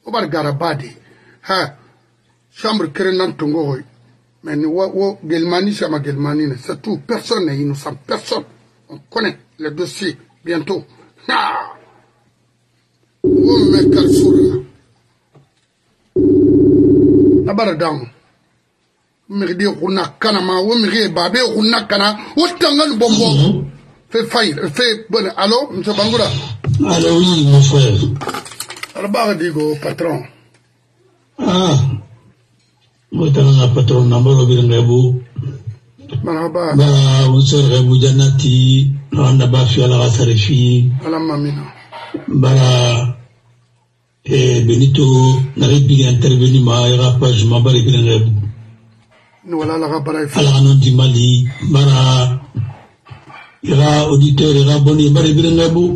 obar garabadi ha chambre kerenan tongo mais ni wo Gelmani sama Gelmani c'est tout, personne n'est innocent, personne, on connaît le dossier bientôt. Wo me kalsura abara dang mirdi khuna kana ma wo mirdi babe khuna kana wo tangal bombo fait faille fait bon. Allô monsieur Bangoura? Allô, oui mon frère. Alors digo patron. Moi t'as patron number birengabu. Marhaba. Ba unsur rebu janati anda ba fi ala sarifi. Allahumma amina. Bara Benito n'arrive intervenu ma ira page ma bari birengabu. Nous voilà la rabara. Ala non di Mali bara ira auditeur ira boni bari birengabu.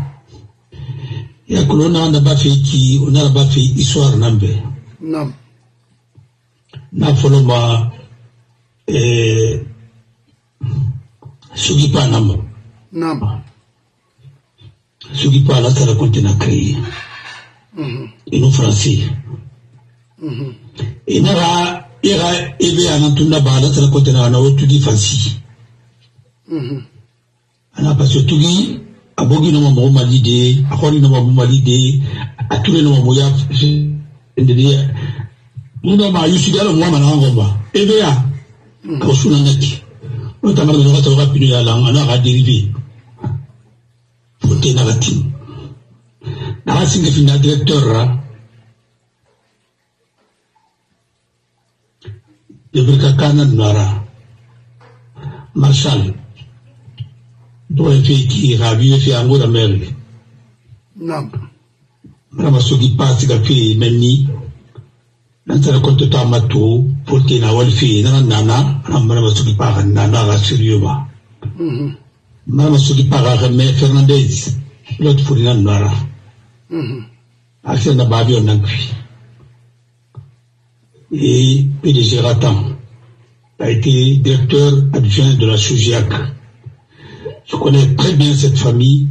Ya kulona anda ba fi ki ona ba fi histoire nambe. Nam. Na foloma Sugipa Nam. Nam. Sugipa la terre continent créé. Et nous français. Et nara ira ebe anantunda ba la terre continent na otu di fancy. Ana parce tugi abogi no mo malide, akori no mo malide, atule no mo ya ndede. Nous ma yusidalo moi mana ngomba. Ebe ya ko sunangaki. On t'a marre de notre rapide à la on a dérivé. Faut te narrative. N'a singa fina directeur de Brikakana Nara Marshal doit faire qui ravi fait amour à merle. Non. Ramasogi passe gafi menni. Nantara konto ta mato porte na walfi nana amara masuki para nana la sérieusement. Mama suki para Remé Fernandez l'autre fourina nara. Action na babi on angui. Et PDG Ratan a été directeur adjoint de la Sougiac. Je connais très bien cette famille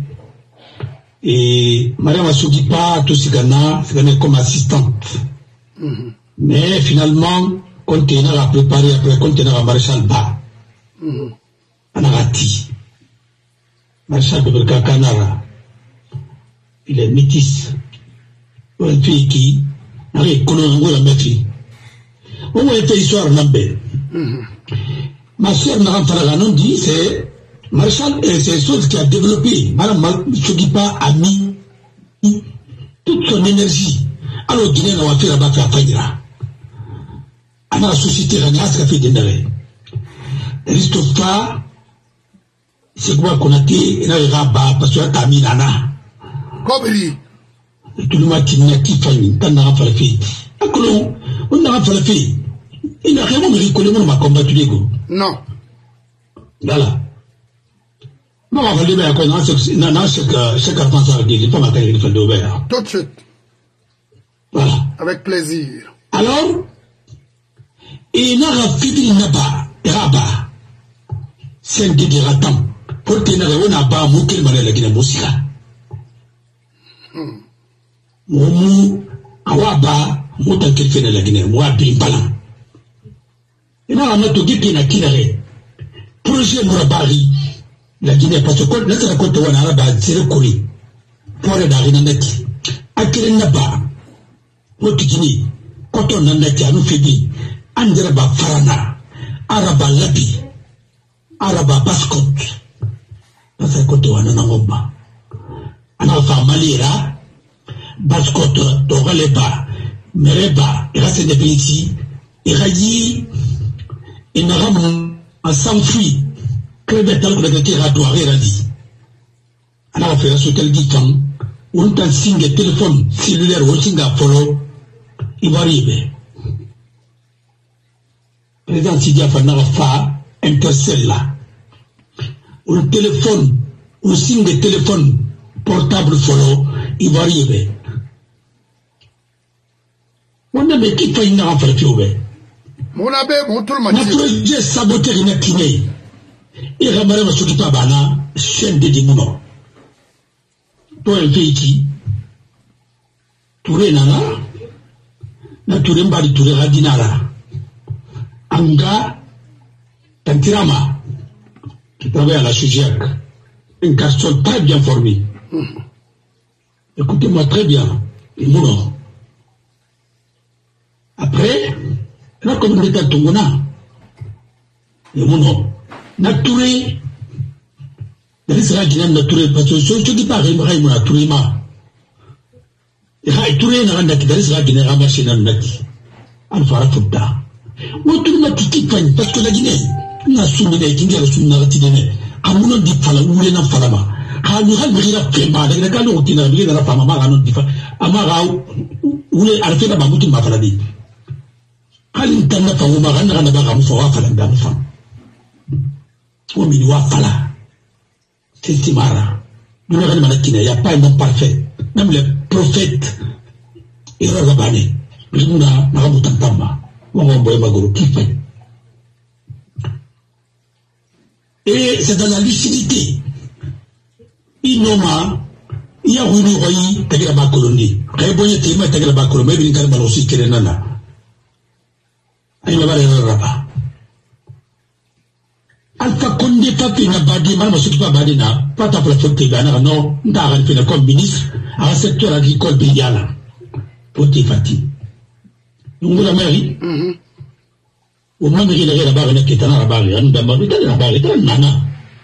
et Madame Asugipa Tosigana c'est comme assistante. Mais finalement, conteneur a préparé après conteneur à Maréchal Ba. Anarati. Maréchal de Brikakanara. Il est métis. Un fille qui n'a rien connu la maîtrise. On a fait histoire Nambé. Ma soeur Naram non dit, c'est Maréchal, c'est une chose qui a développé. Madame Chogipa a mis toute son énergie. Alors, Guinée n'a pas fait là-bas faire Faïdra. À la société, il y a ce qu'a fait des narrés. Christophe, c'est quoi qu'on a dit, il y a un rabat, parce qu'il y a un minana. Kobri. Tout le monde qui n'a pas fait, quand on a fait. On n'a pas fait. Il n'a rien de ricolé, on m'a combattu les go. Non. Voilà. Non, on va le dire, non, chaque enfant, ça va dire, il faut ma carrière, il faut le faire. Tout de suite. Voilà. Avec plaisir. Alors, il n'a pas fini là-bas. C'est un dégratant. Pour qu'il n'ait pas mouké le la Guinée-Boussika. Moumou, Awaba, Moutan qu'il fait de la Guinée, moi, Bimbalan. Il n'a pas tout dit qu'il n'a qu'il arrête. Projet Mourabari, la Guinée, parce que notre raconte au Araba, c'est le courrier. Pour aller dans Rinanaki. Akire Naba, Motikini, quand on en a nous fait dire, Andraba Farana, Araba Labi, Araba Bascot, dans un côté où on a un Anafa Malira, Bascot, Doraleba, Mereba, et Racine de Béti, et Rayi, et Naram, en s'enfuit, que le bétal de la terre à Douaré Radi. Alors, on fait ce tel dit temps, où on t'a signe de téléphone cellulaire ou signe à follow, il va arriver. Président Sidia Fanarafa, intercelle là. Ou le téléphone, ou signe de téléphone portable follow, il va arriver. On a mis qui fait une affaire qui ouvert. Mon abbé, mon tout le monde. Notre projet saboté une kiné. Et Ramaré va s'occuper à Bana, chaîne de démons. Toi, un pays qui, Touré nana, na Touré mbadi Touré radinara. Anga, Tantirama, qui travaille à la CGIAC, un garçon très bien formé. Écoutez-moi très bien, et mon après, la communauté Tongona, et mon nom, Touré, il sera Guinéen Touré, parce que ceux qui parlent, ils m'ont Touré ma. Et Touré n'a rien qu'il sera Guinéen ramassé dans le nati. Alpha Fouta. Ou tout le monde qui fait, parce que la Guinée, n'a soumis qui a reçu une narrative. À mon nom dit Fala, ou les Falama. À nous rendre la Fema, la Galo, qui n'a rien à la femme, à non diffa. Amara, ou les Alpha la Mamouti Mafaladi. À l'intérieur, on m'a rendu à la barre, on va faire la dame femme. On m'y doit Fala. C'est Timara. Nous n'avons pas il n'y a pas un homme parfait. Même les prophètes, et Razabane, nous n'avons pas de et c'est dans la lucidité. Il y a une royaume qui est la colonie. Réboye Téma est la colonie, mais il y a une aussi qui est nana. Il y a une rabat. Alpha Condé, papi, n'a pas dit, maman, ce qui va badina, pas ta plateforme qui va non, n'a rien fait comme ministre, à un secteur agricole bélial. Pour tes fatigues. Nous la mairie. Au moins, il y a la barre qui est dans la barre, il y a la barre, il y a la barre, il y a la nana.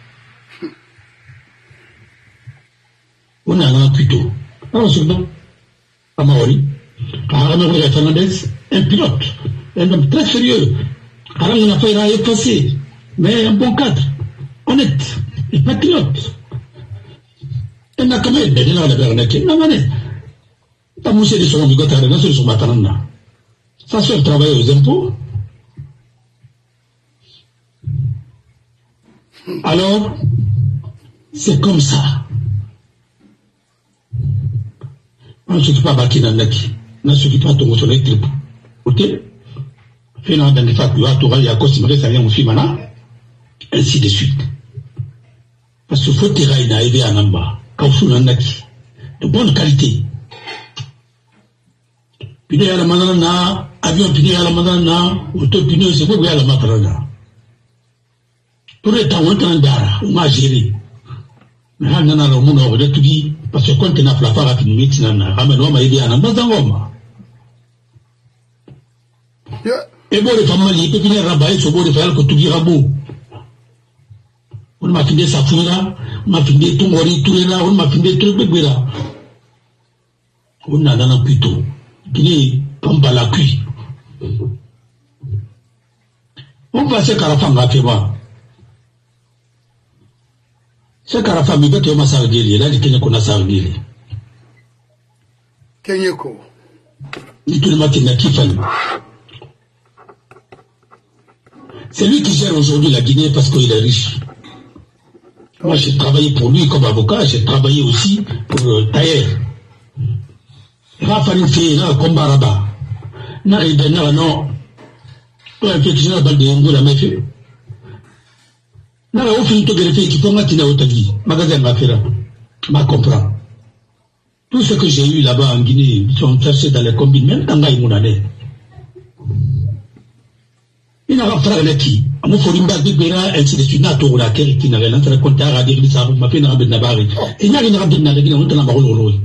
On a un plutôt. Alors, c'est bon. À Maori. À Ramiro Fernandez, un pilote. Un homme très sérieux. Alors, on a fait un effacé. Mais un bon cadre. Honnête. Et patriote. Et n'a quand même, mais il y a la barre qui est non, mais. Pas moussé de son bigote, non, c'est son matanana. Ça se travaille aux impôts. Alors, c'est comme ça. On ne s'occupe pas de Baki Nandaki. On ne s'occupe pas de ton soleil triple. Ok? Finalement, dans les facs, il y a Torah, il y a Costimere, ça vient au Fimana. Ainsi de suite. Parce que faut tirer une arrivée à Namba. Kaoussou Nandaki. De bonne qualité. Puis à la manana, avion puis à la manana, auto puis c'est quoi à la matarana. Tout le temps, on est en dara, on m'a géré. Mais on a un monde au tout dit, parce que quand on a fait la part à finir, on a ramené à aider à un bazangoma. Et bon, les femmes, ils peuvent venir rabailler sur le bord de faire que tout ira beau. On m'a fini sa foura, on m'a fini tout mori, tout là, on m'a fini tout bébé là. On a dans un plutôt. Guinée, comme par la cuit. On va se faire la femme à Féma. C'est qu'à la femme, il va te faire ça, il a dit qu'il y a ça. Kenyeko. Il tout le matin, il a qui fait. C'est lui qui gère aujourd'hui la Guinée parce qu'il est riche. Moi, j'ai travaillé pour lui comme avocat, j'ai travaillé aussi pour Taïr. Rafarin fait un combat là-bas. N'a rien de non. Toi, effectivement, dans des Ngola, mais fait. N'a rien fait de greffer qui peut maintenir au Tagi. Magasin m'a fait là. M'a comprend. Tout ce que j'ai eu là-bas en Guinée, ils sont cherchés dans les combines, même dans les Mounadé. Il n'a pas fait la qui. À mon forum, ainsi de suite, n'a pas fait qui n'avait l'entrée compte à dire ça, m'a fait une rabine Nabari. Et il n'y a rien de Nabari, on n'a pas de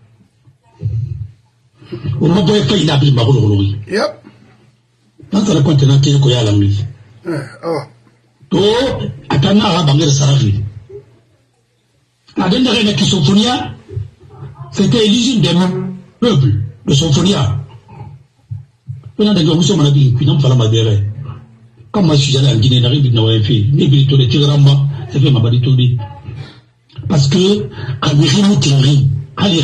on m'a pas fait une abîme marron. Yep. Dans le continent qui est à la nuit. Oh, attends, à Bangladesh Sarafi. La dernière qui Sophonia, c'était l'usine des peuples de Sophonia. On a des gens qui sont malades, qui n'ont pas la madère. Comme moi, je suis allé en Guinée, n'arrive pas à faire. Mais il faut les tirer en bas, ça fait ma baditoudi. Parce que, quand il y a une théorie, allez,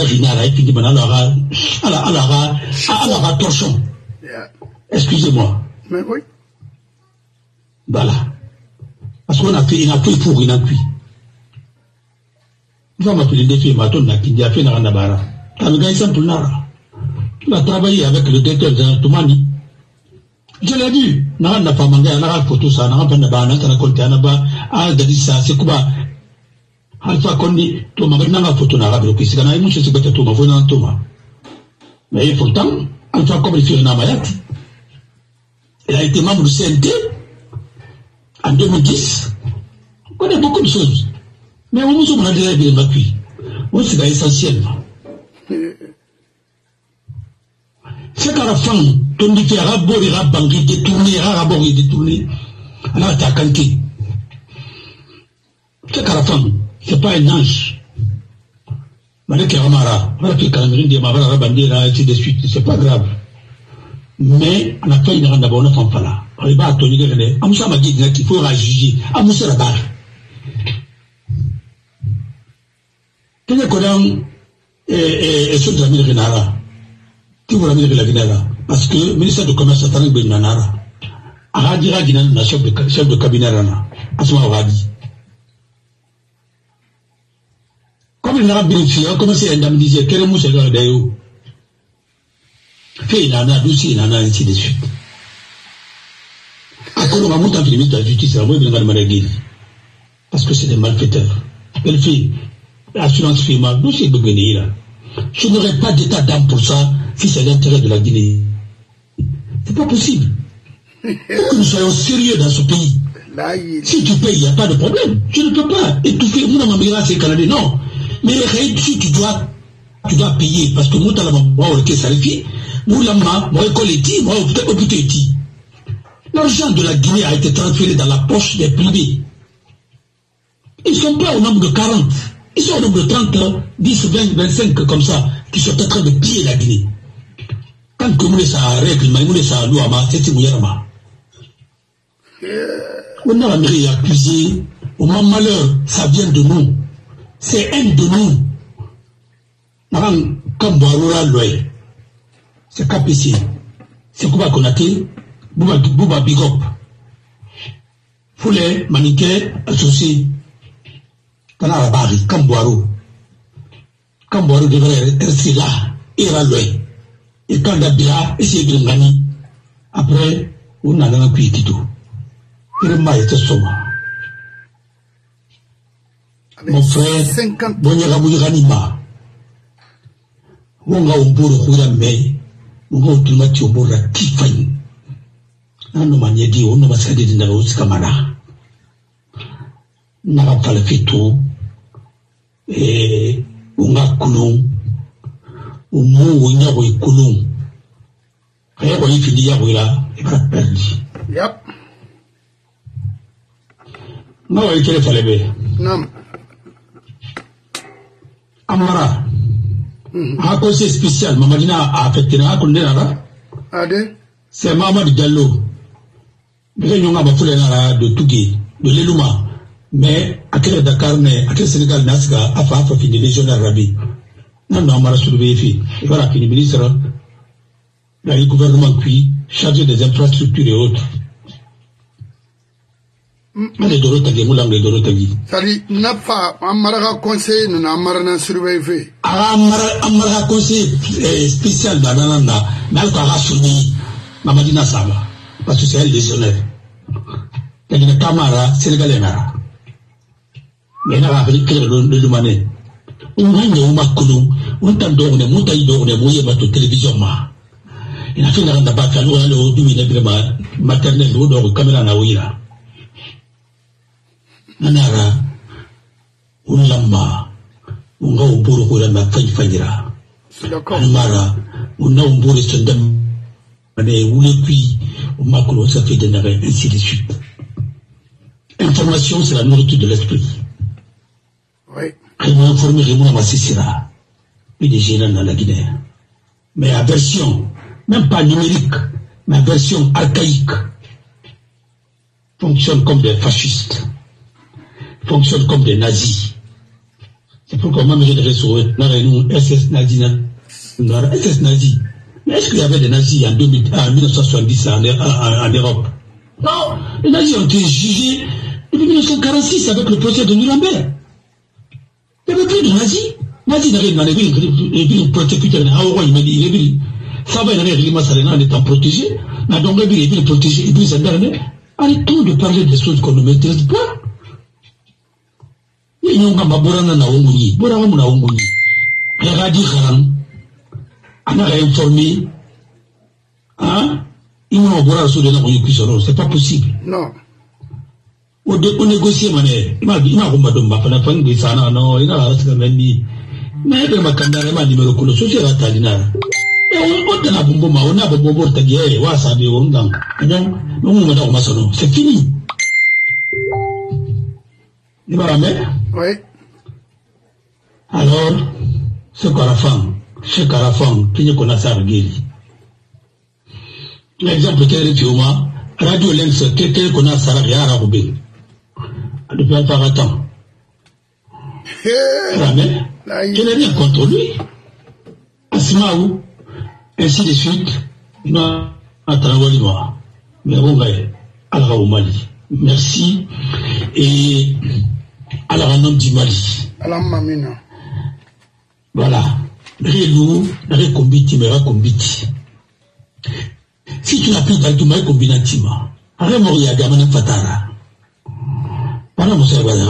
torchon. Excusez-moi. Mais oui. Voilà. Parce qu'on a fait, il a fait pour, il a cuit. Il va m'appeler des filles, ma tonne, qui a fait dans la barre. Quand le gars est simple, il a travaillé avec le directeur de Toumani. Je l'ai vu. N'a pas mangé, n'a pas photo, ça, n'a pas de barre, n'a pas compté, n'a pas, ça, c'est quoi? Alpha Condé, Thomas, n'a pas photo, n'a pas bloqué, c'est qu'on a émouché, c'est que Thomas, vous n'en Thomas. Mais pourtant, Alpha comme il fait un Amayat, il a été membre du CNT en 2010. On connaît beaucoup de choses. Mais on nous a déjà bien appuyé. Moi, c'est essentiel. C'est qu'à la fin, ton dit Rabor et Rabangui détourné, Rabor et détourné, alors t'as canté. C'est qu'à la fin, c'est pas un ange. Malgré Ramara, voilà que Cameroun dit Mavara Rabandera, ainsi de suite, c'est pas grave. Mais on a fait une rende bonne femme là. On va Tony Gagné. Amoussa m'a dit qu'il faut juger. Amoussa la barre. Quel est Kodam et ceux de la mine Renara? Qui vous la mine de la Guinara? Parce que le ministère du Commerce a traité de Nanara. Aradira Guinan, la chef de cabinet Rana. Asma Radi. Comme il n'a pas bénéficié, on commence à indemniser. Quel est Moussa Gagné? Fait Nana, Lucie, Nana, ainsi de suite. À quoi on va monter en film de la justice, on va venir à parce que c'est des malfaiteurs. Elle fait l'assurance FIMA, nous c'est Bouguené là. Je n'aurais pas d'état d'âme pour ça si c'est l'intérêt de la Guinée. C'est pas possible. Faut que nous soyons sérieux dans ce pays. Si tu payes, il n'y a pas de problème. Je ne peux pas étouffer. Mon amamira, c'est Canadien. Non. Mais si tu dois payer parce que moi, tu as la maman, ok, ça les l'argent de la Guinée a été transféré dans la poche des privés. Ils ne sont pas au nombre de 40. Ils sont au nombre de 30, 10, 20, 25 comme ça, qui sont en train de piller la Guinée. Quand comme ça règle, mais ça loi, c'est Mouyarama. On a la mairie accusée. Au moment malheur, ça vient de nous. C'est un de nous. Comme Boarora Loé. C'est KPC, c'est Kouba Konaté, Bouba Bigop, Foulé, Maniké, associé, Kanara Bari, Kamboaro. Kamboaro devrait rester là, et ralloué. Et quand Dabira, et c'est Gringani, après, on a un puits tout. Et le maïs était soma. Mon frère, Bonyara Mouyanima, Wonga Umburu Kouramé, Ngo tulmati obora tifany nano manyedi ono masadi dinda usikamana na pala fitu unga kulung umu nyago ikulung kaya ko ifindi ya wila ibra perdi yep no ikele falebe nam amara un conseil spécial, Mamadina a affecté la condamnation. C'est Mamadou Diallo. Nous avons fait de Tougué, de l'Elouma. Mais à quel Dakar, à quel Sénégal, Nasga, a fait fini les jeunes arabes. Nous avons soulevé les filles. Et voilà, le ministre, le gouvernement qui chargé des infrastructures et autres. Les Dorotagi, les Dorotagi. C'est-à-dire, n'a pas un conseil, nous n'avons pas surveillé. Un conseil spécial dans l'Ananda, mais elle a soumis Mamadina Saba, parce que c'est elle décisionnaire. Il y a une caméra sénégalais. Mais elle a appris le Lumané. On a une Makoulou, on t'a donné, on t'a donné, on t'a télévision. Il a fait une randa baka, nous allons au dominer maternel, nous allons au caméra naouira. Nanara, Unlamba, Unga Uburu Kurama Fajira, Anmara, Una Umburu Sundam, Oulekui, Umakuro, ça fait des narrés, ainsi de suite. Information, c'est la nourriture de l'esprit. Oui. Réellement informé, Réellement Massissira, et des gênants dans la Guinée. Mais la version, même pas numérique, mais la version archaïque, fonctionne comme des fascistes. Fonctionne comme des nazis. C'est pourquoi moi j'ai des réseaux, SS nazi, SS nazi. Mais est-ce qu'il y avait des nazis en 1970 en Europe? Non, les nazis ont été jugés depuis 1946 avec le procès de Nuremberg. Il n'y avait plus de nazis. Nazis n'avaient pas de protecteur. Il m'a dit, ça va, il y en étant protégé. Mais donc, il est protégé. Et puis, ça dernier, arrêtons de parler des choses qu'on ne maîtrise pas. Il y a un Borana na Omuni, Borana na Omuni. Regardez Haram. on a réinformé, hein, ils m'ont envoyé sur le c'est pas possible. Non. On négocie, il m'a dit, ça, non, il a dit, mais il m'a dit, numéro de social à Talina. On a bombo tagué, wasabi, on gang. Non, c'est fini. Il va la mettre? Oui. Alors, ce Carafan, qui ne connaît pas Guéli. L'exemple qu'elle est moi, Radio Lens, quelqu'un connaît ça, il y a un robin. Depuis un par temps. Je n'ai rien contre lui. Asmaou, ainsi de suite, il m'a attendu moi. Mais bon, alors au Mali. Merci. Et alors un homme du Mali. Alors mamina. Voilà. Relou, recombiti, mais recombiti. Si tu n'as plus d'altuma, combinatima. Remoria gamana fatara. Para mon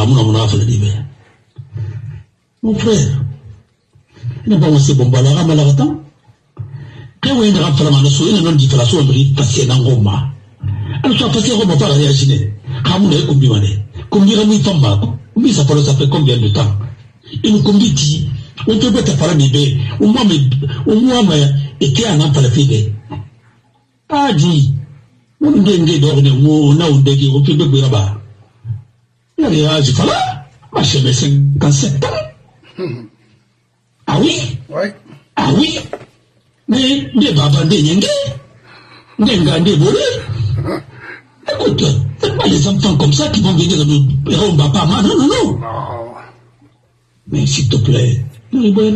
frère, il n'a pas commencé bon balara malaratant. Quand on est rentré dans le soin, il y a une différence entre passer dans Roma. Alors, ça passe Roma par réagir. Ramon est combinané. Combien de temps, combien ça fait combien de temps? Et nous combiti, on peut pas parler bébé, au moins, était un an par la fille. Ah, dit, on est d'ordre, on a un dégât, on peut pas là-bas. Il y a des là, ma chérie, 57 ans. Ah oui? Oui. Ah oui? Mais des babas des nyengé, des gars des volés. Écoute, c'est pas les enfants comme ça qui vont venir nous on va pas mal. Non, non, non. Mais s'il te plaît, moi,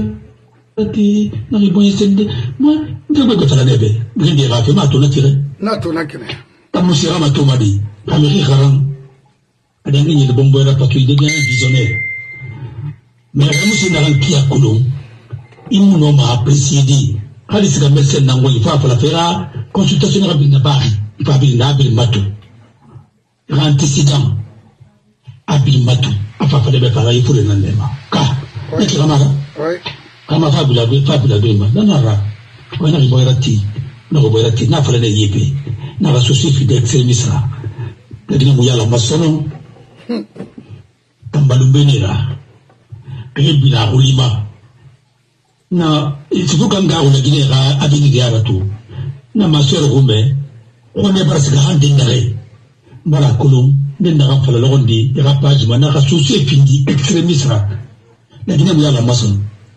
je veux que tu la lèves. Je vais dire à toi, tu l'as tiré. Non, tu l'as tiré. Ta moussira m'a tout dit. Amérique Haran. Elle a gagné le bon bois parce qu'il devient visionnaire. Mais la mousse n'a rien qui a colon. Il m'a apprécié dit. Quand il s'est médecin n'a pas il faut la faire consultation rapide à Paris. Il faut appeler Nabil Matou. Antécédent. Abil Matou. Enfin, il faut pareil pour le lendemain. Car, est-ce que oui. Kama fabula bema nanara wana riboyati na riboyati na fala ne yepe na ba sosi fidèle misra kadina muyala masono tambalu benera ebina ulima na ituka ngao na ginera abini diaratu na masero gombe on est parce que hande ngare bara kolom den na fala londi ya page mana ka sosi findi extremisra na ginera muyala masono.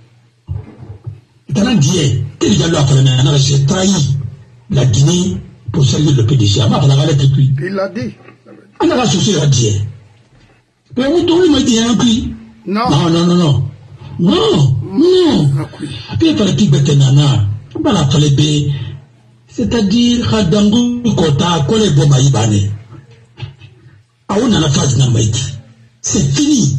J'ai trahi la Guinée pour servir le PDG. Il l'a dit. On a associé la Guinée. Mais vous m'a dit un prix. Non. Non, non, non, non. Non, non. Puis il fallait qu'il nana. C'est-à-dire, Khadangu Kota, Kole Bomaïbane. Ah, on a la phase Namaïti. C'est fini.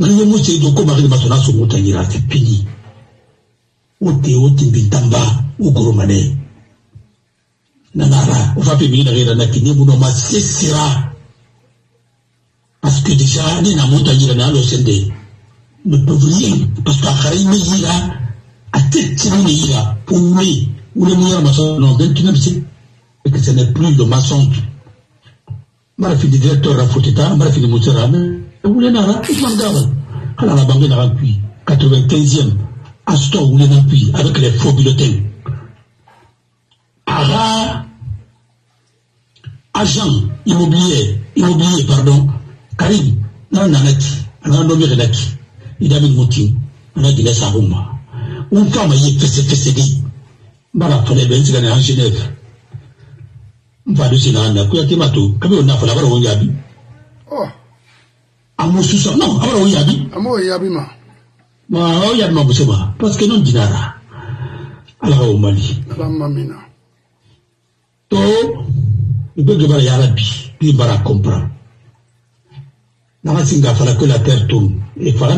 C'est fini. Ote bintamba ugurumane nanara on va payer la nakini bunoma sesira parce que déjà ni na montagne na lo sende ne peuvent rien parce que Kharime ira à tête ira pour lui ou le meilleur maçon non 29 c'est que ce n'est plus le maçon marafi directeur Rafoteta marafi Moussera ou le nara il m'engage à la banque na puis 95e Astor ou les avec les faux bulletins. Agent immobilier, pardon, Karim, nanaki, nommé Renaki, il a mis le motif, on a dit la Saruma. Une femme a y fait dit, Bara fallait bien se gagner en Genève. On va de Sénanda, Kouyakimato, comme on a fait la barre au Yabi. Oh. Amour sous ça, non, alors au Yabi. Amour Yabima. Oh, il y a de parce que non, dinara. Alors, au Mali. Mamina. To, il peut que Yarabi, il va comprendre. N'a singa fala que la terre tourne. Et fala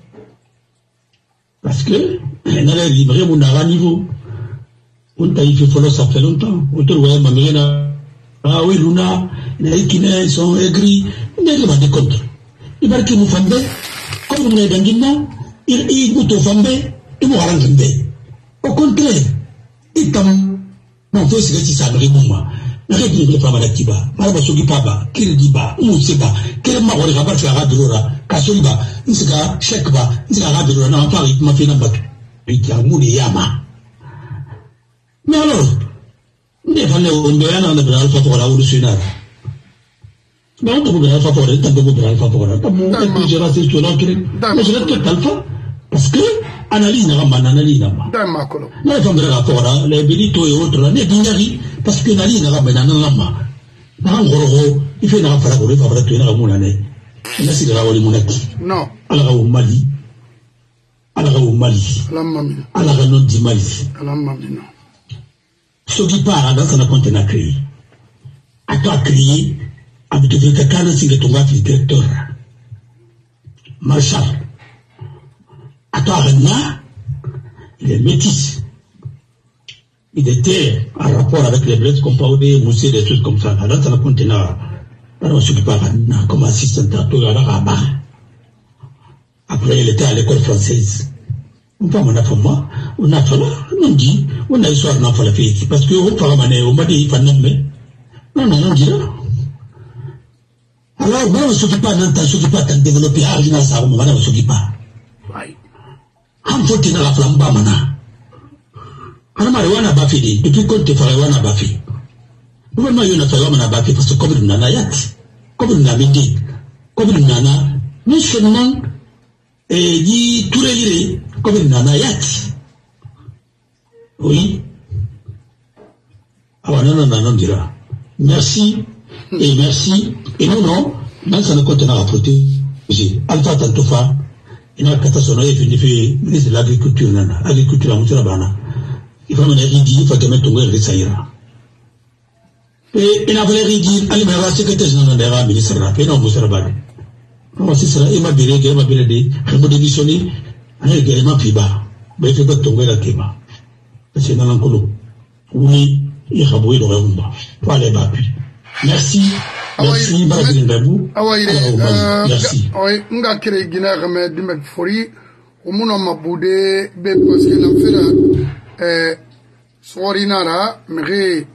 parce que, elle a livré mon ara niveau. On t'a fait follow, ça fait longtemps. On te voit, ma mère, ah oui, Luna, les Kinais sont aigris. Il n'y a pas de contre. Il va que vous fendez, comme vous l'avez dans le il est fambe, il vous rend. Au contraire, itam non faut se dire ça avec moi la règle de femme d'actiba maraba sogi paba kirdiba musiba kelma wala gabar fi gadrura kasoliba insga shekba insga gadrura na fa ma fi na batu itiamuni yama mais alors ne fallait on doit na de alpha pour la solution mais on peut faire favor de tabou de alpha pour la tabou de gérer ce que l'on crée mais je vais tout alpha parce que analyse na ma analyse na ma d'accord na femme de rapport les benito et autres là ne dinari parce que analyse na ma na ma ngoro il fait na fara ko le favor de na mo na ne na si la wali monaki non ala au Mali ala au Mali ala non di Mali ala mamina ce qui part dans un conteneur à créer à toi créer avec de quelqu'un qui est tombé directeur Marshall à toi Renard il est métis il était en rapport avec les bleds compoundés moussés des trucs comme ça dans un conteneur alors ce qui part comme assistant à Rabat après il était à l'école française on parle de moi, on a fait on dit, on a histoire d'en faire la fille, parce que on parle de on m'a dit, il faut nommer. Non, non, on dit là. Alors, moi, on ne s'occupe pas d'un temps, s'occupe pas de développer, ah, je n'ai ça, on ne s'occupe pas. On faut tenir la flamme, mana. On a marijuana bafi, depuis qu'on te fait marijuana bafi. Nous, on a eu une affaire, on a bafi, parce que comme une nana yat, comme une amidi, comme une nana, non seulement, et dit, tout les comme une nanayat. Oui. Ah, non, non, dira. Merci, et merci, et non, dans ça ne contenant à protéger. Alpha Tantofa, il a catastrophe, il fait ministre de l'agriculture, agriculture, à Moussirabana. Il faut mener Ridi, il faut que mettre ton goût et ça ira. Et il a voulu Ridi, aller me voir secrétaire général de la ministre, et non, Moussirabana. Non, c'est ça, il m'a bien dit, il m'a démissionné. Il y a un piba, mais il faut tomber la kéma. C'est dans l'encolo. Oui, il y a un bruit de rumba. Toi, les babus. Merci. Merci, Madame Babou. Merci. Oui, on a créé Guinée, mais Dimek Fori, au monde m'a boudé, parce qu'il a fait Sorinara, mais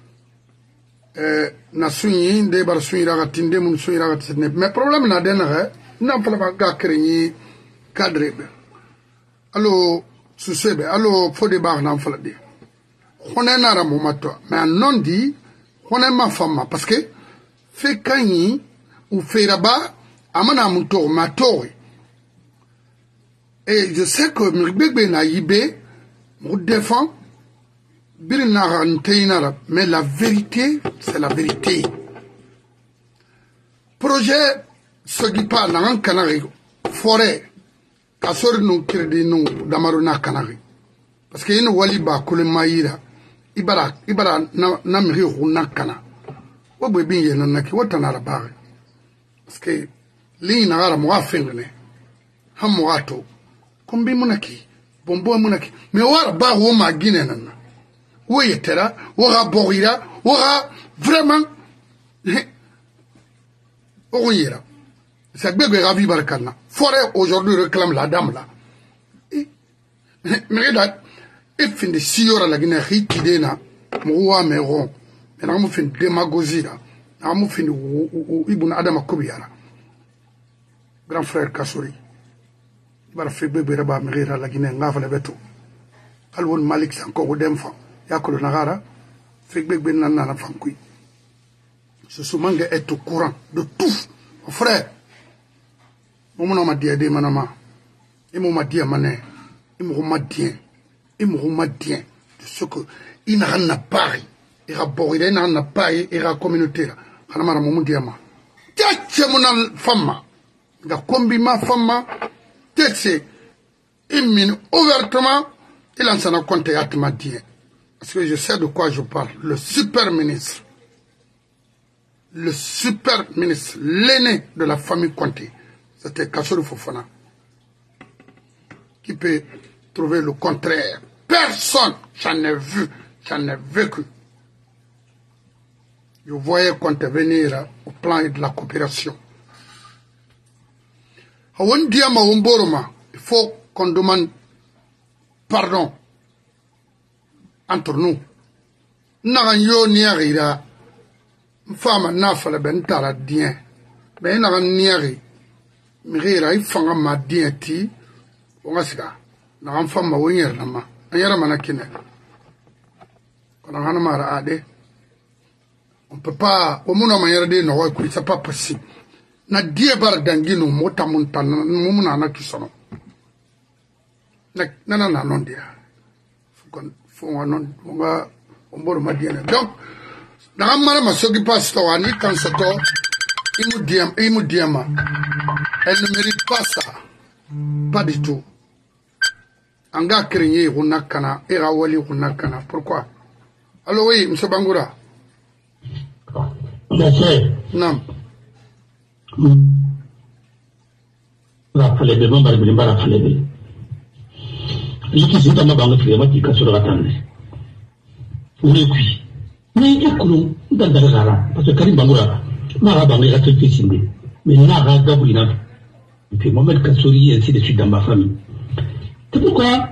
na sunyi, des bar sunyi ragatinde, mon sunyi ragatinde. Mais problème n'a d'enre, n'a pas créé cadre. Alors, Soussebe, alors, faut des barres dans le dire. On est un moment, mais non dit, on est ma femme, parce que, fait Kani, ou fait là-bas, amana muto, ma torre. Et je sais que Mbebe na yibé, me défend, mais la vérité, c'est la vérité. Projet, ce qui parle dans un canari, forêt, kasori no crédit no damaru na kanari parce que ino wali ba kule mayira ibara na miri huna kana wo be bin yena naki wata na rabare parce que li na gara mo afengene ham mo ato kombi munaki bombo munaki me wara ba wo magine nana wo yetera wo ga borira wo ga vraiment o yera. C'est que Bébé Ravi Barkana. Forêt aujourd'hui réclame la dame là. Mais regarde, il fait des 6 heures à la Guinée, qui est là, moi, mais rond. Mais là, on fait une démagogie là. Là, on fait une Ibn Adam Kobiara. Grand frère Kassori. Il va faire Bébé Rabat Merira la Guinée, Ngaf le Beto. Alwon Malik, c'est encore au Demfa. Yakolo Nagara, fait Bébé Nana Famkoui. Ce Soumangue est au courant de tout. Frère. Mon nom m'a dit à des manama. Il m'a dit à mané. Il m'a dit. Il m'a dit. De ce que. Il n'a pas. Il a boré. Il n'a pas. Il a communauté. Il n'a pas dit à moi. Tiens, mon femme. Il a combi ma femme. Tiens, il mine ouvertement. Il en s'en a compté à m'a dit. Parce que je sais de quoi je parle. Le super ministre. Le super ministre. L'aîné de la famille Conté. C'était Kassori Fofana. Qui peut trouver le contraire? Personne. J'en ai vu. J'en ai vécu. Je voyais venir au plan de la coopération. Il faut qu'on demande pardon entre nous nagan yo niarira fama nafala ben tara dien ben nagan niari mirira ifanga ma dien ti onga siga nagan fama wonyer nama ayara manakine kana hana mara ade on peut pas au monde manière de no ko c'est pas possible na die bar dangino mota montana mumuna na kisono na non dia fo non nga omboro madiana donc na mara masogi pasto ani kansato imu diama elle ne mérite pas ça pas du tout anga créer hunakana era wali hunakana pourquoi alors oui monsieur Bangoura non la fale be mamba be mbara fale be yiki ma banga fiye mati ka sura tanne uri kui mais yakulu ndandara gara parce que Karim Bangoura mara banga ga tete sinde mais na ga gabrina puis Mohamed Kassouri et ainsi de suite dans ma famille c'est pourquoi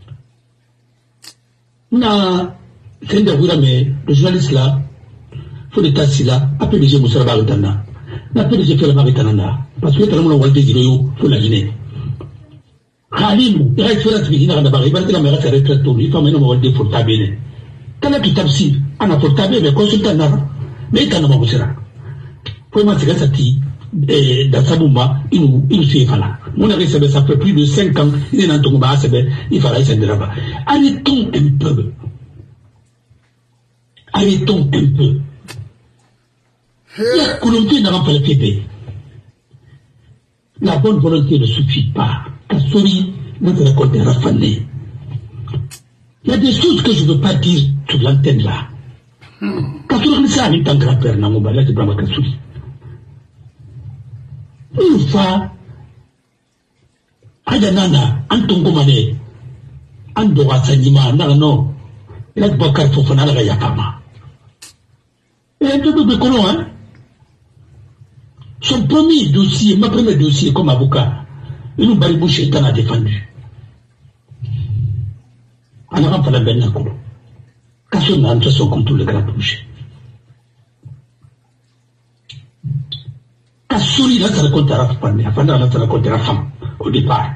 na c'est de vous mais le journaliste là faut des tassis là appelez les Moussa Baritana na PDG fait la Baritana parce que tellement on va dire faut la Guinée Khalim il reste la Guinée na Bari parce que la mère fait retraite tout il faut maintenant on va dire portable kana tu tapsi ana portable mais consultant na mais kana mo sera pour moi c'est ça qui dans sa bomba il se fait là mon ami ça fait plus de 5 ans il est dans ton bas il fallait s'en là-bas arrêtons un peu la bonne volonté ne suffit pas. Kassouri, notre récolte est raffanée. Il y a des choses que je ne veux pas dire sur l'antenne là. Kassouri, ça arrive en grand-père, Namouba, de Brahma Kassouri. Une fois, Adanana, Antongomane, Andora Sanima, non, il y a de Bakar Fofana, la Yapama. Et un peu de colon, hein. Son premier dossier, ma premier dossier comme avocat, il nous barre bouche et a défendu. On a rempli la benne à colon. Kassouri n'a pas son contour de grand bouche. Kassouri, là, ça raconte à la femme, ça raconte à la femme, au départ.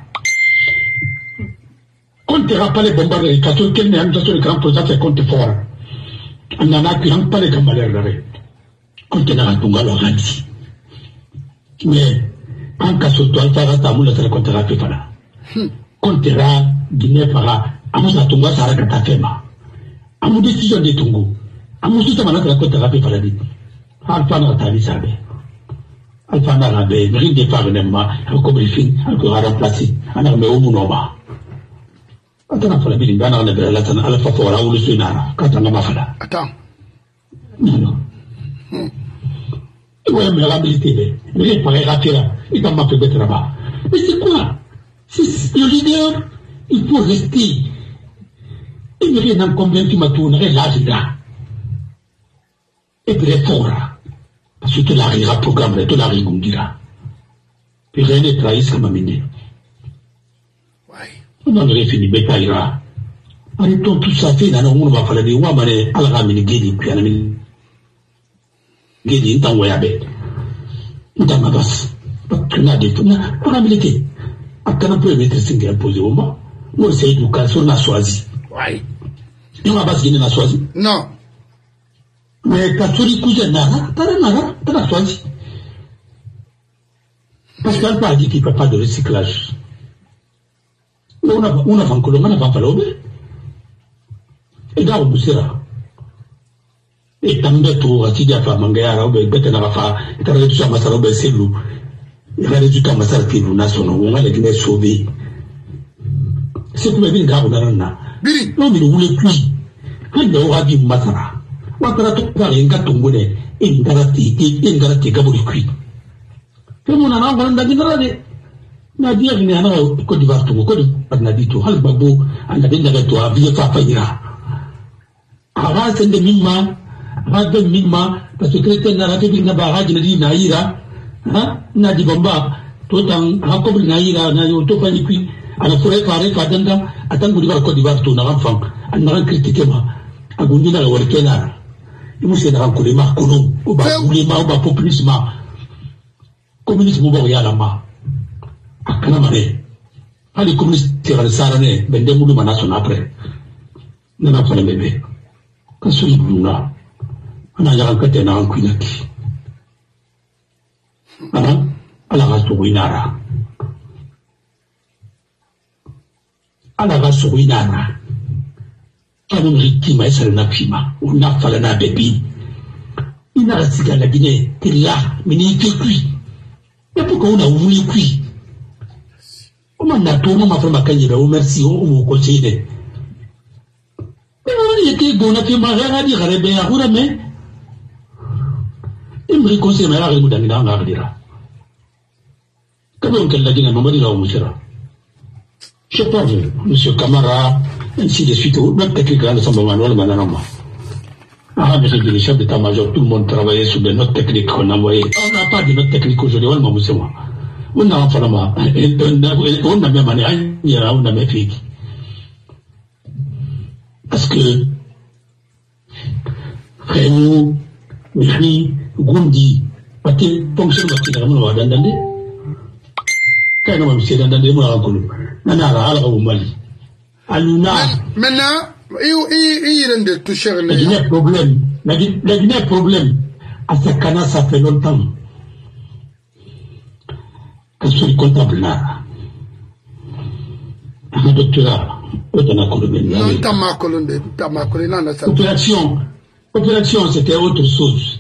Quand tu n'as pas les bombardiers, Kassouri, quel n'est pas le grand président, c'est compte fort. On n'en a qu'un pas les grands malheurs. Quand tu n'as pas le dit. Mais, en cas où tu as fait ta moule, ça racontera que fala. Quand tu as Guinée para, à mon atonga, ça raconte ta femme. À mon décision de Tongo, à mon soutien, ça racontera que fala. Alpha n'a pas dit ça. Alpha n'a pas dit, rien de faire un briefing, un peu à remplacer, un armée au Mounoma. Attends, il y a un peu à la fois ou le Sénat, quand on a ma fala. Attends. Non. Oui, mais la vérité, mais pas rater là, il va m'appeler bête là-bas. Mais c'est quoi? C'est le leader, il faut rester. Il me rien en combien tu m'as tourné là, et puis les fort là. Parce que tu l'arriveras programme, tu l'arrives, on dira. Puis rien n'est trahi, ça m'a mené. On en aurait fini, bête ira. Arrêtons tout ça, fait, dans le monde, on va faire des ouamane, à la ramine, guédi, puis à la mine. Guédi, n't'en voyait bête. N't'en m'avance. Tu n'as des tout, n'a pas habilité. À quand on peut mettre 5 imposés au moins, moi, c'est du cas sur la choisi. Oui. Tu m'as pas gagné la choisi? Non. Mais Kassouri cousin n'a pas choisi. Parce qu'elle n'a pas dit qu'il ne peut pas de recyclage. On a fait un colon, on a fait un fallobe. Et là, on sera. Et tant de tout, si tu as fait un mangaya, bête n'a pas fait, tu as réduit à Massarobe, c'est loup. Il a réduit à Massar qui nous nationaux, on a les Guinées sauvés. C'est comme une garde dans l'anna. Non, mais ne voulait plus. Il n'y aura dit Massara. Wakara to pare ngatumune ingarati gaburi kui temo na ngwa ndagina de na dia ni ana ko di vartu ko di na di to hal babu anda de daga to aviye fa fa ira ara sende mimma parce que kreten na rabi na ba haji na di na ira ha na di bomba to tan ha ko na ira na yo to fa ni kui ana fure fare fa danda atan gudi ba ko di vartu na ran fam n'a critiqué ma a gondi na wala kena il mu se da ko le ma kono o ba bulima o ba populisme communisme bo ya la ma akana mare ali communiste tira sarane bende mu ma na son après nana fala bebe ka suri duna ana ya ka tena an kunaki ana ala ga to winara ala ga so winara anu rikima esale na pima una fala na bebi ina rasika la Guinée tilla mini kui et pourquoi on a voulu kui on a tout ma femme kanyira o merci o ko chide mais était bon na pima ra di garebe ya hura me imri conseil ma ra mu danina nga dira kabon kala Guinée mamadi la mushira je sais pas monsieur Camara ainsi de suite, notre technique là, nous sommes manuel maintenant. Ah, mais le chef d'état-major, tout le monde travaillait sur de notre technique qu'on a envoyé. On n'a pas de notre technique aujourd'hui, on a un format. On a même année, on a même fait. Parce que, Rémi, Miri, Gundi, Pati, fonction de la on va d'andandé. Quand on va me dire d'andandé, moi, on a la au Mali. Maintenant, il rend de toucher les Guinée problème. La Guinée problème. À Sakana, ça fait longtemps. Que je suis comptable là. Un doctorat. Opération, c'était autre chose.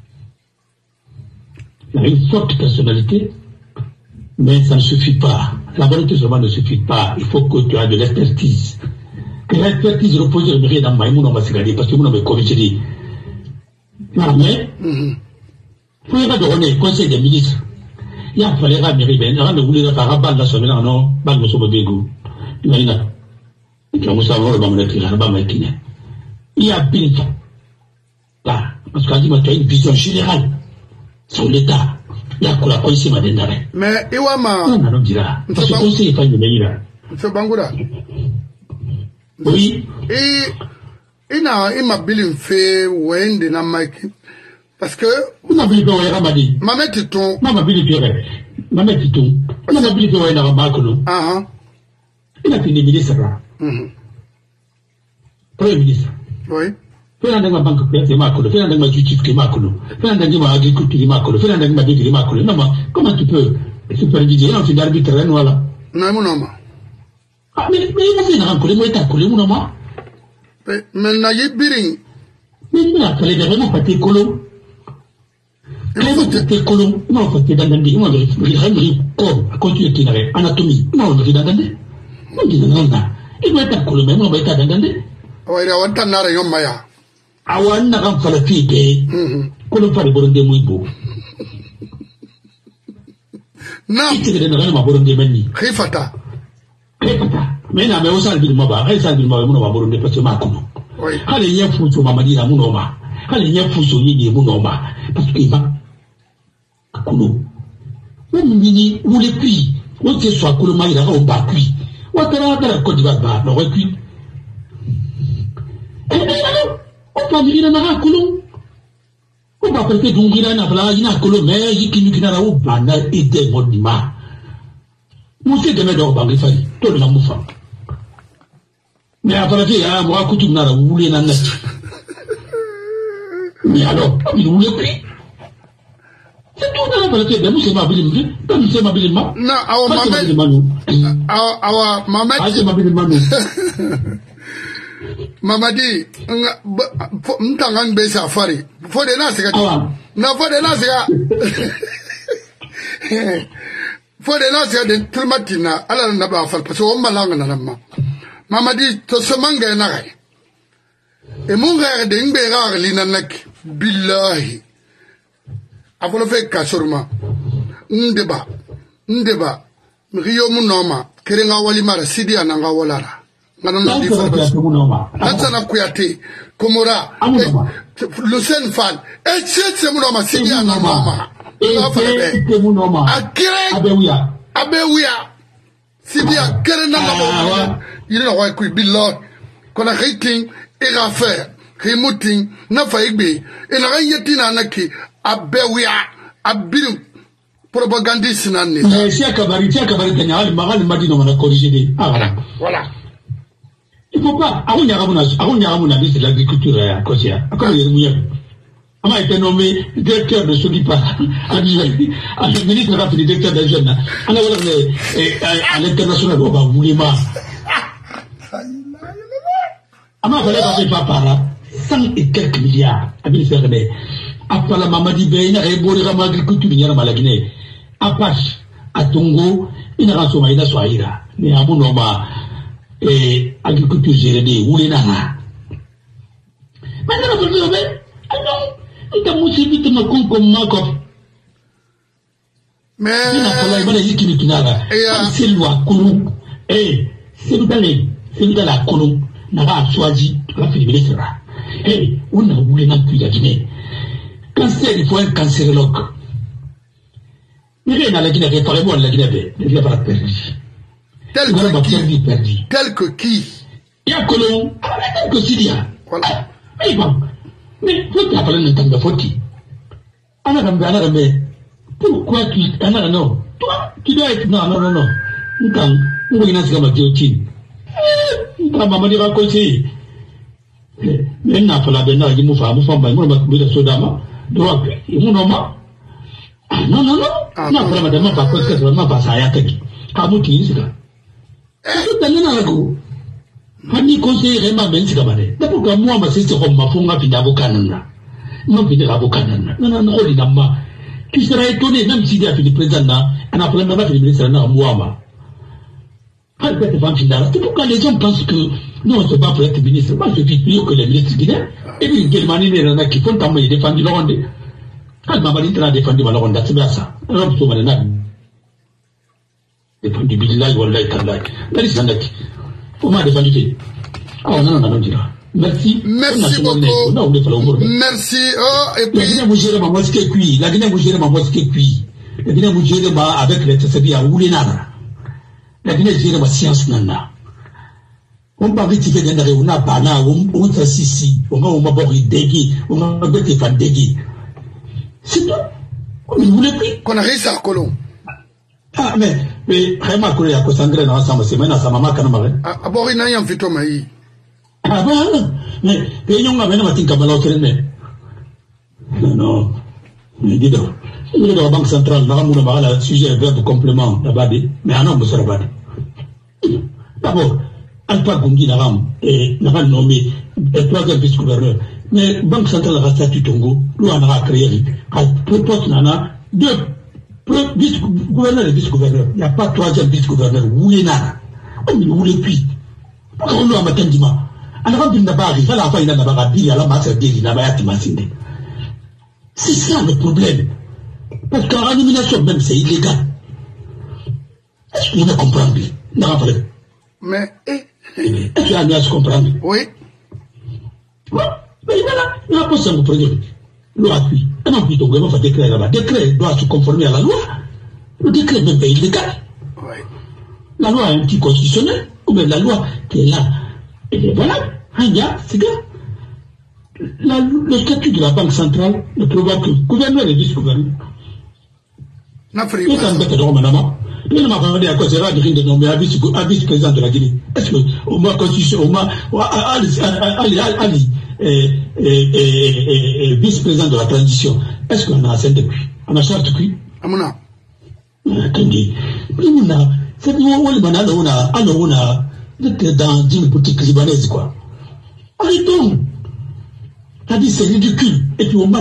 Il a une forte personnalité, mais ça ne suffit pas. La volonté seulement ne suffit pas. Il faut que tu aies de l'expertise. Que l'expertise repose sur le dans Maïmoun, on va se garder parce que nous, on va corriger. Mais, il faut y avoir conseil des ministres. Il y a fallu ramener, il y a voulu faire un bal de la semaine, non, bal de son bégou. Il y a il y a bien là, parce qu'on dit qu'il y a une vision générale sur l'État. Il y a quoi la police m'a donné. Mais Iwama. Non, non, dira. Parce que le conseil n'est pas une meilleure. Monsieur Bangoura. Oui. Et il m'a bien fait Wayne de Namaki. Parce que. On a bien fait Ramadi. Maman Titon. Maman bien fait. Maman Titon. On a bien fait Wayne Ramakolo. Ah. Il a fini ministre là. Premier ministre. Oui. Fais la banque privée Makolo. Fais la justice qui Makolo. Fais la agriculture Makolo. Fais la dégré Makolo. Non, comment tu peux superviser un film d'arbitre voilà. Non, mon homme. Ah, mais il a fait un collé, moi, il t'a collé, mon homme. Mais Naïe Biring. Mais il a fallu vraiment pas tes colons. Comment tes colons? Non, faut que dans le dit, moi, je continue de tirer. Anatomie. Non, je vais dans le on dit non, il doit être collé, mais moi, je vais dans le oui, il y a un temps d'arrêt, il y a awan na kam fala fite ko no fari boronde muy bo na ite de na ma boronde menni khifata mais na me osal bil maba ay sal bil maba mo ma boronde parce que ma ko oui hale nya fuso mama dira mu no ma hale nya fuso ni mu no ma parce que ba kuno mo mini ou le puis on te soit ko ma ira on ba puis wa tara ko diba ba no puis on va dire na hakulu on va peut-être dungira na bla ina hakulu mais yiki kina ou bana ite modima musse de me do bangi fay to na mufa mais après ya moi kutu na wule na net mais alors il voulait plus c'est tout dans la vérité de musse ma bilim de musse ma bilim ma na awa mama awa ma bilim manu Mamadi, m'tangan be safari. Faut de na sega. Na faut de na sega. Faut de na sega de tulmatina ala na ba fal parce que malanga na namma. Mamadi to semanga na gai. E munga de ngbe ga li na nak billahi. Afolo fe kasurma. Ndeba. Riyo munoma kerenga wali mara sidi ananga walara. Hatsana Kuyate, Komora, Lucien Fall, et c'est mon homme, c'est bien un homme. Abewia, c'est bien, Kerena, il a quoi, Billo, kona khaiting ira faire khimuting na faigbe ina gayetina naki abewia abiru propagandiste nanne si akabari tanyal magal madino mana corriger voilà il faut pas agunya ministre de l'agriculture à Kosia comme il a été nommé directeur de Sodipa à ministre de la directeur des jeunes à l'international au Baboulima ama fallait pas par là 100 et quelques milliards à ministère de après la Mamadi Beyna et Borira agriculture n'y a pas la Guinée Apache à Tongo il a rassemblé la Swahira mais à mon nom et agriculture gérée où les nana maintenant vous savez non il a moussé vite ma con comme ma cop mais il a fallu mal y qui n'ara c'est loi colon et c'est dans la colon n'a choisi la fédération et on a voulu n'a plus la Guinée cancer il faut un cancérologue mais rien à la Guinée réparer-moi la Guinée il n'y a pas perdu tel que qui il y a colon tel que Syria voilà mais bon mais faut t'appeler le temps de foti mais pourquoi tu non toi tu dois être non on va y comme guillotine maman dit raconter mais n'a pas la benne il me fait sodama droit il mon nom non pas madame pas parce que vraiment pas ça y a teki kamuti c'est tout dans la go Hani conseil vraiment ben sikamane. D'abord que moi ma c'est comme ma fonga puis d'avocanana. Non puis d'avocanana. Non holi namma. Tu seras étonné même si il y a fini président là, on a plein de ministre là moi ma. Quand tu fais finale, c'est pourquoi les gens pensent que non c'est pas pour être ministre. Moi je dis mieux que les ministres guinéens. Et puis Germanie les là qui font tellement défendre le Rwanda. Quand ma mari t'a défendu le Rwanda c'est bien ça. Alors tu vas là. Défendu billahi wallahi tallahi. Dari sanaki. On m'a défendu. Ah non, merci. Merci beaucoup. Merci. Oh, et puis. La Guinée vous gérez ma mosquée cuit. La Guinée vous gérez ma mosquée cuit. La Guinée vous gérez avec les TCB à Oulinara. La Guinée gère ma science nana. On va rectifier des narrés, on a bana, on a sissi, on va bori dégui, on va bêter fan dégui. C'est tout. Vous voulez plus? Qu'on a réussi à Colomb. Ah, mais vraiment, il y a que dans ensemble, c'est maintenant sa maman qui a marre. Ah, bon, il y a un vito maï. Ah, bon, mais les gens ont maintenant un cabal au mais. Non, mais dis donc. Il y a la Banque centrale, là, on a le sujet verbe complément, là-bas, mais un homme, c'est là-bas. D'abord, Alpha Gondi, n'a pas nommé le troisième vice-gouverneur. Mais Banque centrale a statut Tongo, lui, on a créé, à propos, nana, deux. Vice-gouverneur et vice-gouverneur. Il n'y a pas troisième vice-gouverneur. Où est là? On ne voulait plus. Pourquoi on l'a matin dimanche? Alors, on n'a pas arrivé à la fin, il n'a pas dit, à la masse, il n'a pas été. C'est ça le problème. Parce qu'en élimination, même, c'est illégal. Est-ce qu'on a compris? Non, après. Mais, est-ce qu'on a compris? Oui. Mais il n'y a pas ça, vous prenez. Loi appuie. Un appui, donc, il faut décret là-bas. Décret doit se conformer à la loi. Le décret même pas illégal. Oui. La loi est anticonstitutionnelle, ou bien la loi qui est là. Et voilà, c'est bien. Le statut de la Banque centrale ne prévoit que gouverneur et vice-gouverneur. Et ça me fait de madame. Il m'a demandé à quoi c'est rare de nommer un vice-président de la Guinée. Est-ce que, au moins, constitution, au moins, Ali, vice-président de la transition, est-ce qu'on a assez depuis? On a charte depuis? Amona. Attendez. On a, c'est nous, on a, dans une boutique libanaise, quoi. Arrêtons. T'as dit, c'est ridicule. Et puis, on a,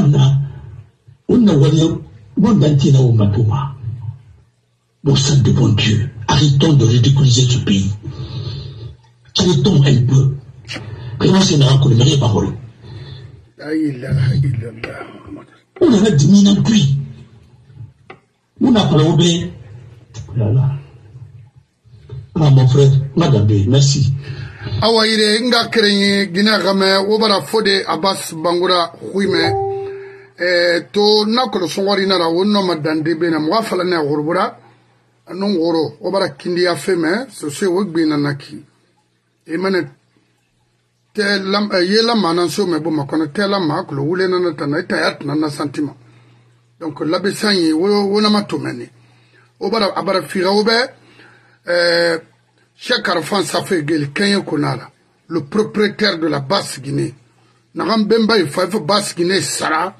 monde entier, on a, bon sang de bon Dieu, arrêtons de ridiculiser ce pays. Arrêtons un peu. Comment c'est là qu'on ne met rien parole? On a 10 000 ans puis. On a pas l'obé. Ah mon frère, madame, merci. Awaire, nga krenye, gina game, wobara fode Abbas Bangoura, huime. To nakolo songwari nara, wono madande bena, mwafala ne agurubura. Non goro obara kindi ya feme so se wogbe na naki e mane yela mananso me bo makona tela maklo wule na tana itayat na sentiment donc l'abbé sanyi wona matomeni obara abara fira obe Cheikh Arafan Safé Gel Kenya Konara le propriétaire de la Basse-Guinée Nagam Bemba il faut Basse-Guinée Sara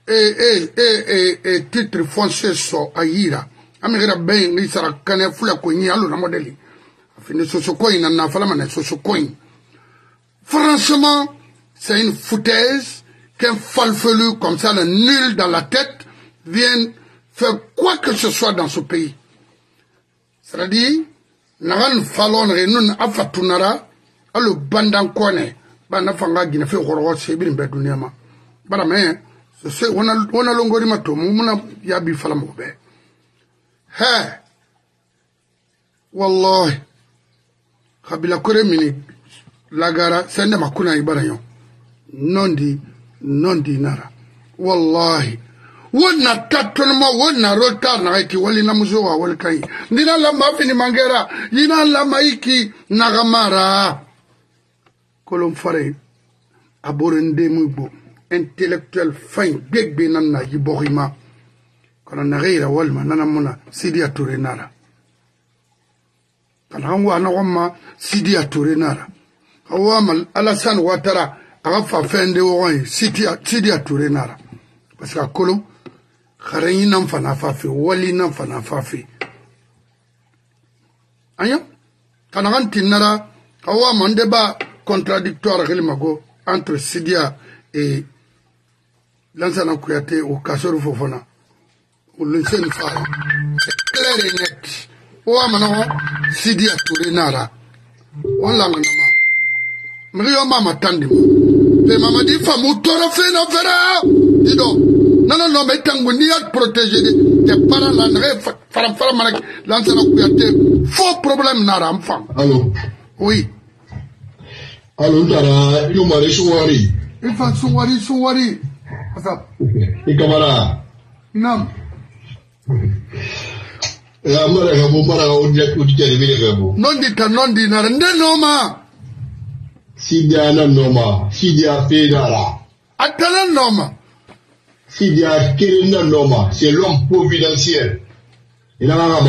et titre foncier so ayira amira ben ni sara kane fula ko ni alo na modeli afine sosokoin na fala mana sosokoin. Franchement, c'est une foutaise qu'un falfelu comme ça, le nul dans la tête, vienne faire quoi que ce soit dans ce pays. C'est-à-dire, naran falon renun afatunara, alo bandan kone, banda fanga gina fe horo sebin be dunyama. Bara me, c'est on a longori mato, muna yabi fala mo be. He. Wallahi. Kabila kore mini lagara sende makuna ibarayo nondi nara wallahi wona tatolma wona rota na ki wali na muzo wa wal kai ndina la mafini mangera yina la maiki nagamara kolom fare aborende mubo intellectuel fin begbe nanna yiborima kono na reira walma nana mona Sidi Touré nara kana wana wama Sidi Touré nara Awamal Alassane Ouattara a fait fin de Oran, Sidi Touré nara. Parce que Kolo, Khareyi n'en fana fafi, Wali n'en fana fafi. Anya? Kanaran Tinara, Awam débat contradictoire entre Sidia et Lansana Kouyaté ou Kassoro Fofana. Ou l'Insen Fara. C'est clair et net. Ouam Sidi Touré nara. On l'a Mrio mama tandimo. Le mama di famu toro fena fera. Dido. Non, mais tango ni à protéger des parents là, fara manak, l'ancien Kouyaté. Faux problème nara enfant. Allô? Oui. Allô, Tara, you mari souwari. Il faut souwari. Asa. Et Kamara. Nam. La mara gabo mara odjere bile gabo. Non di nara ndenoma. Sidia na noma, Sidia Fedara. Atala noma. Sidia Kirina noma, c'est l'homme providentiel. Il a un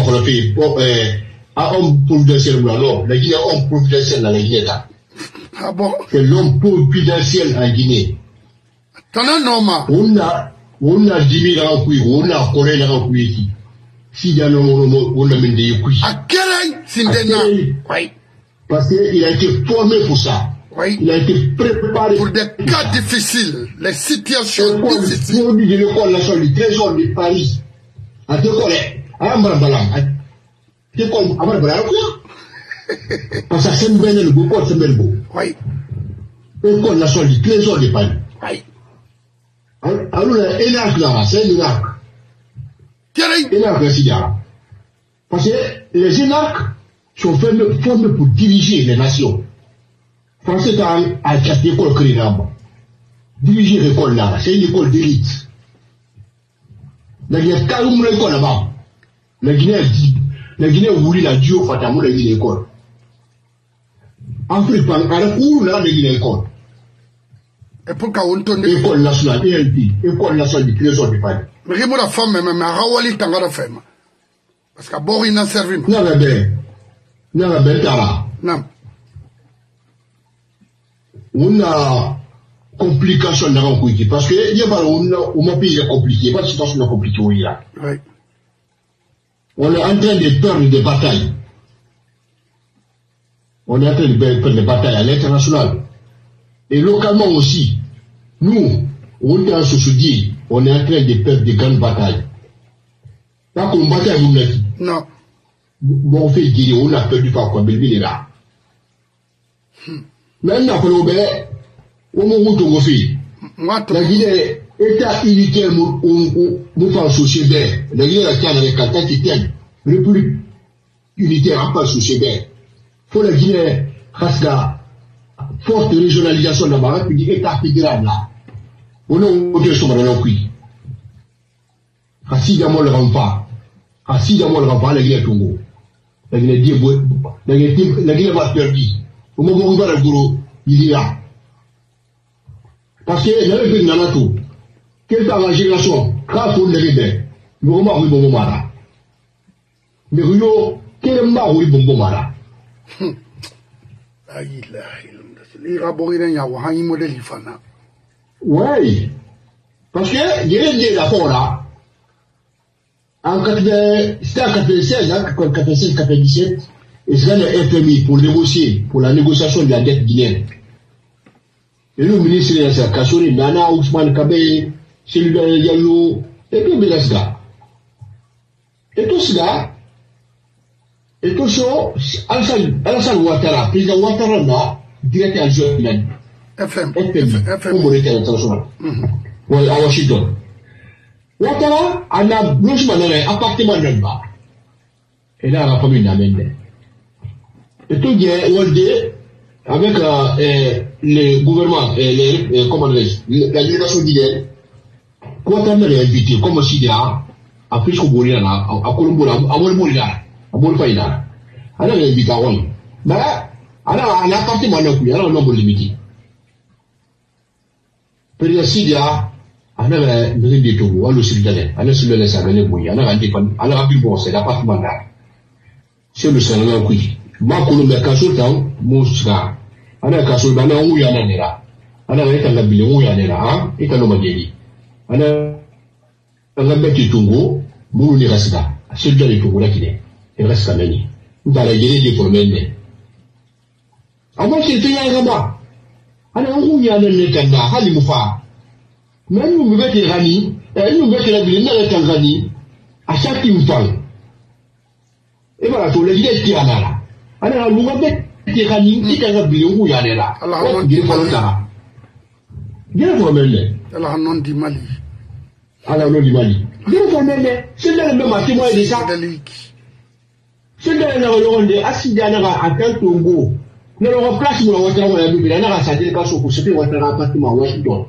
homme providentiel, alors, la Guinée, homme providentiel dans la Guinée. Ah bon? C'est l'homme providentiel en Guinée. Tana noma. On a 10 000 ans, on a collé dans le ici. Sidia no, on a mis des couilles. À quel Sindena? Oui. Parce qu'il a été formé pour ça. Oui. Il a été préparé pour des cas difficiles, les situations difficiles. Il de l'école nationale du Trésor de Paris. À l'école, à Ambarbalam. À l'école, à Ambarbalam. Parce que c'est une belle beau, c'est une belle beau. Oui. L'école nationale du Trésor de Paris. Oui. Alors, l'énac là, c'est un énac. Quel est l'énac là? Parce que les énacs sont formés pour diriger les nations. Français a quatre écoles créées là-bas. Diriger l'école là, c'est une école d'élite. La Guinée a calme l'école là-bas. La Guinée a voulu la Dieu Fatamou la Guinée école. Afrique, à la cour là, la Guinée école. Et pourquoi on tourne école nationale, ELP, école nationale du Trésor du Paris. Mais il y a la femme, mais Rawali Tangara femme. Parce qu'à Bori n'a servi. Non, la belle. Non, la belle, Tara. Non. On a complication dans le pays parce que il y a pas on pays compliqué, pas de situation compliquée où il y a. Oui. On est en train de perdre des batailles. On est en train de perdre des batailles à l'international et localement aussi. Nous, on est en société, on est en train de perdre des grandes batailles. Pas qu'on bataille vous l'avez dit. Non. Bon, on fait dire on a perdu par quoi, mais il est là. Maintenant, on m'a dit la Guinée État unitaire, nous faisons société. La Guinée a avec 4 titres. République unitaire, en pas société. Faut la Guinée, parce que forte régionalisation de la République, État fédéral là. On a un sur le pays. Assis dans le rempart. Assis dans le rempart, la Guinée Togo. La Guinée va perdre. Au moment où on va le gourou, il y a Parce que j'avais fait dans tout. Quelle est la génération? Quand on est libéré, le moment où il bon mara. Mais Rio, quel est le moment où il bon mara? Oui. Parce que, il y a des rapports là. En 96, 97, et c'est le FMI pour négocier, pour la négociation de la dette guinéenne. Et le ministre de la Kassori, Nana Ousmane Kabe, Sylvain Diallo, et puis Belasga. Et tout cela, et tout ça, Alassane Ouattara, président Ouattara, là, directeur adjoint FM, pour monétaire international. Oui, à Washington. Ouattara, on a logement dans l'appartement de là-bas. Et là, la famille n'amène. Et tout bien, avec le gouvernement, comment dirais-je, la délégation guinéenne, Ouattara est invité, comme si il a appris ce qu'on a à Colombo, à Molina, à Molfaïna. On a invité à Wally. Mais, on a un appartement là, on a un nombre limité. Président Sidia, on a un de Togo, on a le Sud-Dalais, on a le Sud-Dalais, on a le Bouy, on a un dépend, on a un bureau, c'est l'appartement là. C'est le Sénégal, oui. Ma Colombie, Kassotan, Moussa, on a Kassol, on a un Ouyananera, on a un Bile, Ouyanera, et un Omageli. On a un Bête Tongo, Moulouni Rasda, celui de Togo, là qui est, et reste à Mani. Dans la guérille des promènes. Avant, c'était un rabat. On a un Ouyananera, Halimoufa. Mais nous, nous mettons Rani, nous mettons la ville, nous mettons Rani, à chaque fois. Et voilà, tout le monde est là. Alors, nous mettons Rani, qui est la ville où il y a là. Alors, il faut le faire. Bien pour mener. Alors, non du Mali. Alors, non du Mali. Bien pour mener. C'est là le même témoin de ça. C'est là le assis à Kantongo. Nous avons place pour la voiture, on a vu, on a senti le cas sur ce que on a un appartement à Washington.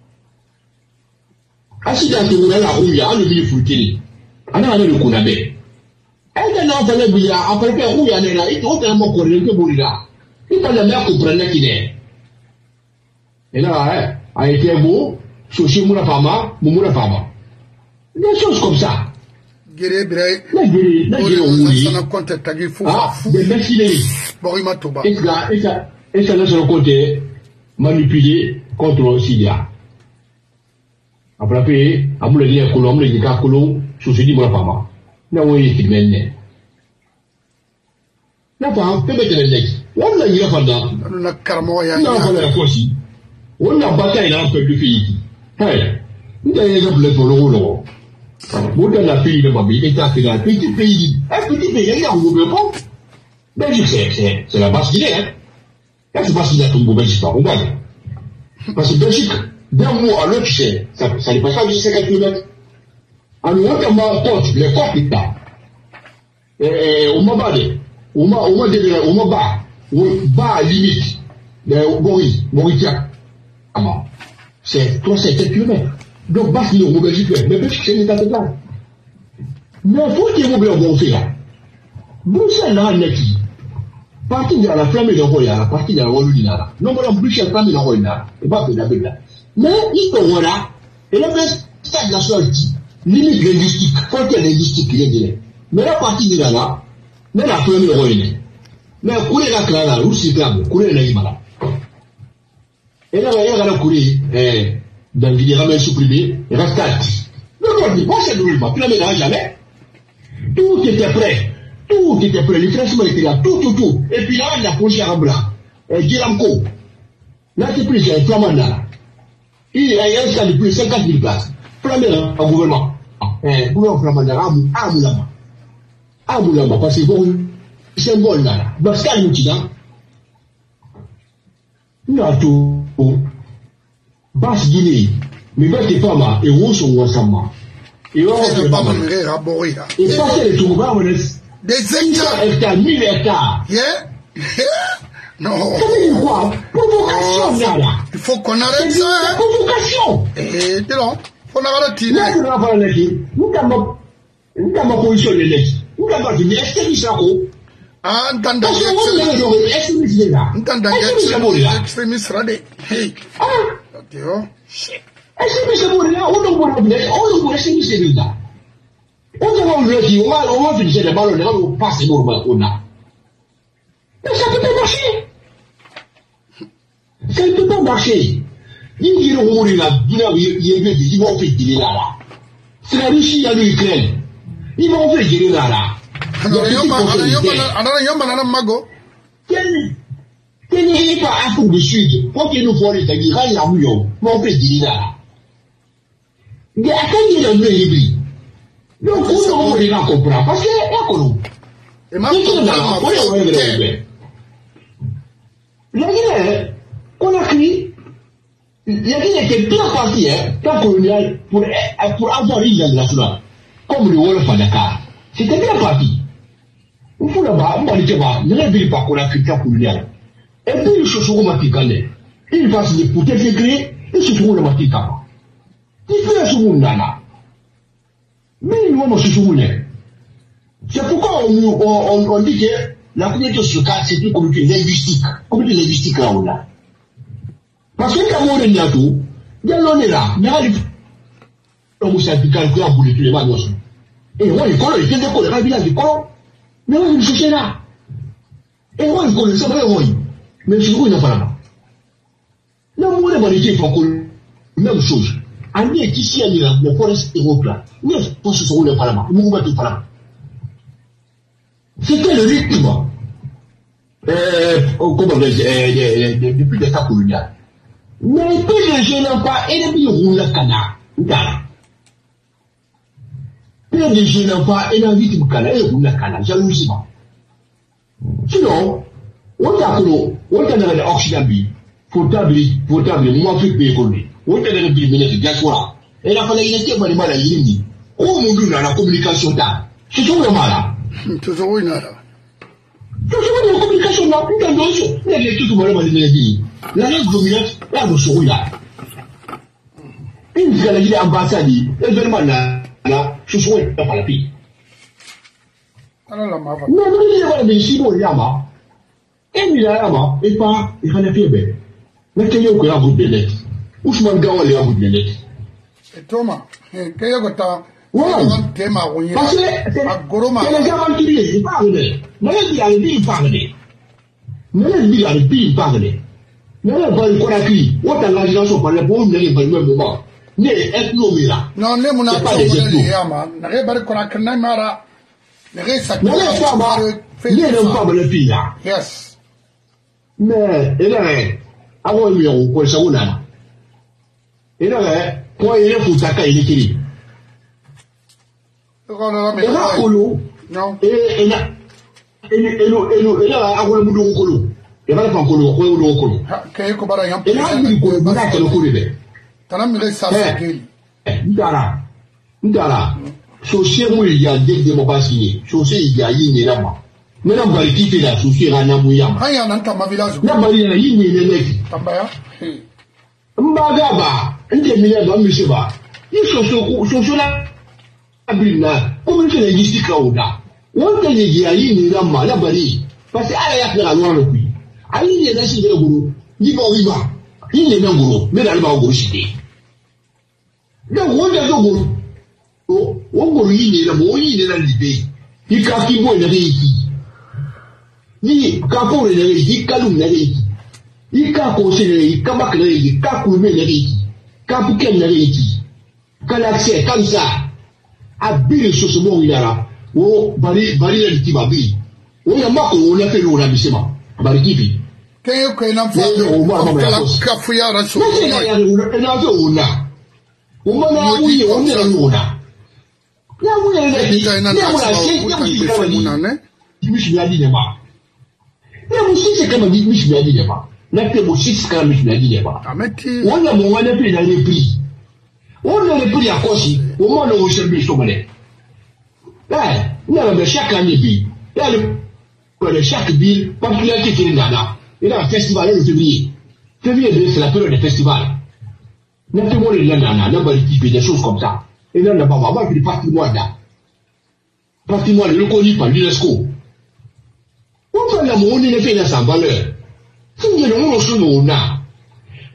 Assis dans le la rue, il y a un ville foutu. On a le Konabe. Et maintenant, on a vu, après que où il y a là, il faut tellement courir que Bourida. Il faut la mer comprendre qu'il est. Et là, a été beau, Sochi Moulafama, Moumoulafama. Des choses comme ça. Guéré, on a compté Tagi Fou. Des mercenaires. Borima Toba. Et ça laisse le côté manipulé contre Sidia. Après, à mon avis, à Colombe, les gars, Colombe, Sochi Moulafama. N'a pas eu de mène. N'a pas, peut-être le next. On a eu la pendant. On a Carmoya. On a pas la fosse. On a bataille là un peu de filles. Hey, nous avons exemple pour le rôle. Vous avez la fille de ma vie, et un petit pays, il y a un gouvernement. Belgique, c'est la base Guinée, hein. C'est parce qu'il y a tout le Belgique, pas Roumanie. Parce que Belgique, d'un mois à l'autre, tu sais, ça n'est pas ça, 50 km. En autre, compte, les corps qui tapent. Et on m'a barré. On m'a barré. On bat limite. Mauritia. C'est 307 km. Donc, bas, il y a Belgique, mais Belgique, c'est l'état de là. Mais il faut qu'il y ait un bon fait là. Bruxelles, là, il y a qui? Partie de la flamme de Roya, partie de la Rolina. Non, mais la Bruxelles, flamme de Roya. Et pas de la Bébla. Mais, il faut voilà. Et là, stade national dit, limite linguistique, frontière linguistique, il y a des. Mais la partie de là, mais la flamme de Roya. Mais, couler la clara, où c'est là, couler la Imala. Et là, il y a la couler, dans le ramène supprimé, il reste à 10. Non, non, moi, c'est le pas, tu l'as jamais. Tout était prêt. Tout était prêt. Les fraîchement étaient là. Tout. Et puis là, il a posé à blanc. Giramco. Là, c'est plus, c'est un flamand là. Il y a un stade de plus de 50 000 places. Flamand au gouvernement. Gouvernement flamand là, à Moulamba. Parce que bon, c'est un bon là. Parce qu'il y a un outil là. Il y a tout. Basse Guinée, mais va te pas et où sont ensemble. Et on va et ça, c'est le tour, des hectares, 1000 hectares. Non. C'est quoi? Provocation, là. Il faut qu'on arrête ça. Provocation. Et non, faut arrêter. Nous avons position de l'ex. Nous avons dit, est-ce que ça ah, entendant extrémiste radé. Hey. Yo. C'est bon là, on doit c'est là. On va finir les ballons, on va passer normal, on a. Mais ça peut pas marcher. Ça ne peut pas marcher. Ils diront là, ils vont faire tirer là. C'est la Russie à l'Ukraine. Ils vont faire tirer là. Quel n'est pas Afrique du Sud, quand ils nous font les tagues, ils vont faire tirer là. Mais à quel niveau de l'ébris? Donc, on ne va pas comprendre. Parce que, la Guinée, Conakry, la Guinée était bien partie, tant colonial, pour avoir une langue nationale, comme le Wolof à Dakar. C'était bien parti. Il faut là-bas, on n'était pas, il n'y avait pas Conakry, tant colonial. Et puis, le chaussure maticane, il va se députer, s'écrire, et se trouve le maticane. Il fait un second là. Mais nous, on se souvient. C'est pourquoi on dit que la communauté sociale, c'est une communauté linguistique. Communauté linguistique là, on a. Parce que quand on est là, tout, bien on est là, mais on s'est appliqué à tous les manos. Et on est colons, il fait des colons, il y a des colons. Mais on est cherché là. Et on est colons, c'est vrai, oui. Mais c'est où il n'a pas là. Là, on est manité, il faut qu'on même chose. On est ici à l'Iran, le forest européen. Nous, on se trouve le Parlement. Nous, on va tout Parlement. C'était le rythme. Depuis l'état colonial. Mais que les jeunes n'ont pas, et les billes roulent le canard. Que les jeunes n'ont pas, et la vie du canard, et roulent le canard. Jalousement. Sinon, on t'a connu, on t'a donné l'Occident, pour t'abri, moi, fait payer pour lui. On t'a donné le diaspora. Et la famille était pas de mal à l'Indi. Oh mon Dieu, la communication là. C'est tout le mal. Toujours une heure. Toujours la communication là. Putain d'oiseau. Il y a tout le monde qui dit. La langue dominante, là, nous sommes là. Une fois qu'il est ambassade, évidemment là, je suis là par la vie. Alors la mava. Non, mais il y a des chibos yama. Et il y a yama, et pas, il y a des pieds. Mais qu'il y a eu un bout de net. Ousmane Gawal est un bout de net. Et Thomas, qu'il y a un thème à rouiller. Parce que c'est les aventuriers, ils parlent. Mais il y a les billes parlent. Mais les billes parlent. Mais les billes Conakry, autant l'imagination par les bons, mais les même moment. Mais ethnomie là. Non, les mon pas les yama. N'arrête pas de Conakry, n'imara. N'arrête pas de filles là. Yes. Mais, et là, avant lui, on peut se rouler. Et là, quand il est pour ça, il est équilibré. Et là, Kolo, et là, à Kolo, et là, pas Kolo, Kolo. Et là, il est Kolo, Ndara, Chaussée, il y a des démocraties, Chaussée, il y a une là-bas. Mais là, on va quitter la Chaussée à Namouyam. Ah, il y a un village. Là, il y a une mec. Mbagaba, un des milliards de M. Ba. Ils sont là. Comment c'est linguistique là ou là? On te dit à une rama, la bali. Parce qu'à la yaka la loi le pays. À une des nations de Gourou, il va riva. Il est dans Gourou, mais là, il va au Gourou. Donc, on est dans Gourou. On Gourou, il est là, il est dans l'idée. Il y a qui boit le réiki. Il Kapo le réiki, Kaloum le réiki. Il Kapo le réiki, Kabak le réiki, Kakoulme le réiki, Kapouken le réiki. Kalaxé, comme ça. A bien sur ce monde là, oh, bari le petit babi. Oh, il y a marqué, on a fait l'eau là, mais bari kipi. Qu'est-ce que l'on fait? On va la cafouilla à son. Mais c'est là, on a on a oui, on est là. Là, on est là. Je me suis bien dit, là, aussi, c'est comme dit, je me suis bien dit, là. Là, aussi, c'est comme je me suis dit, là. On a mon appelé dans les prix. On a les prix à Kossi, au moins on service sur monnaie. Là, chaque année, là, chaque ville, particularité qui est là. Et là, le festival est février. Février, c'est la période des festivals. Tout le monde est là, là, des choses comme ça. Et là, là-bas, on va voir le patrimoine là. Patrimoine reconnu par l'UNESCO. On fait la monnaie, on fait la sans valeur. Si on a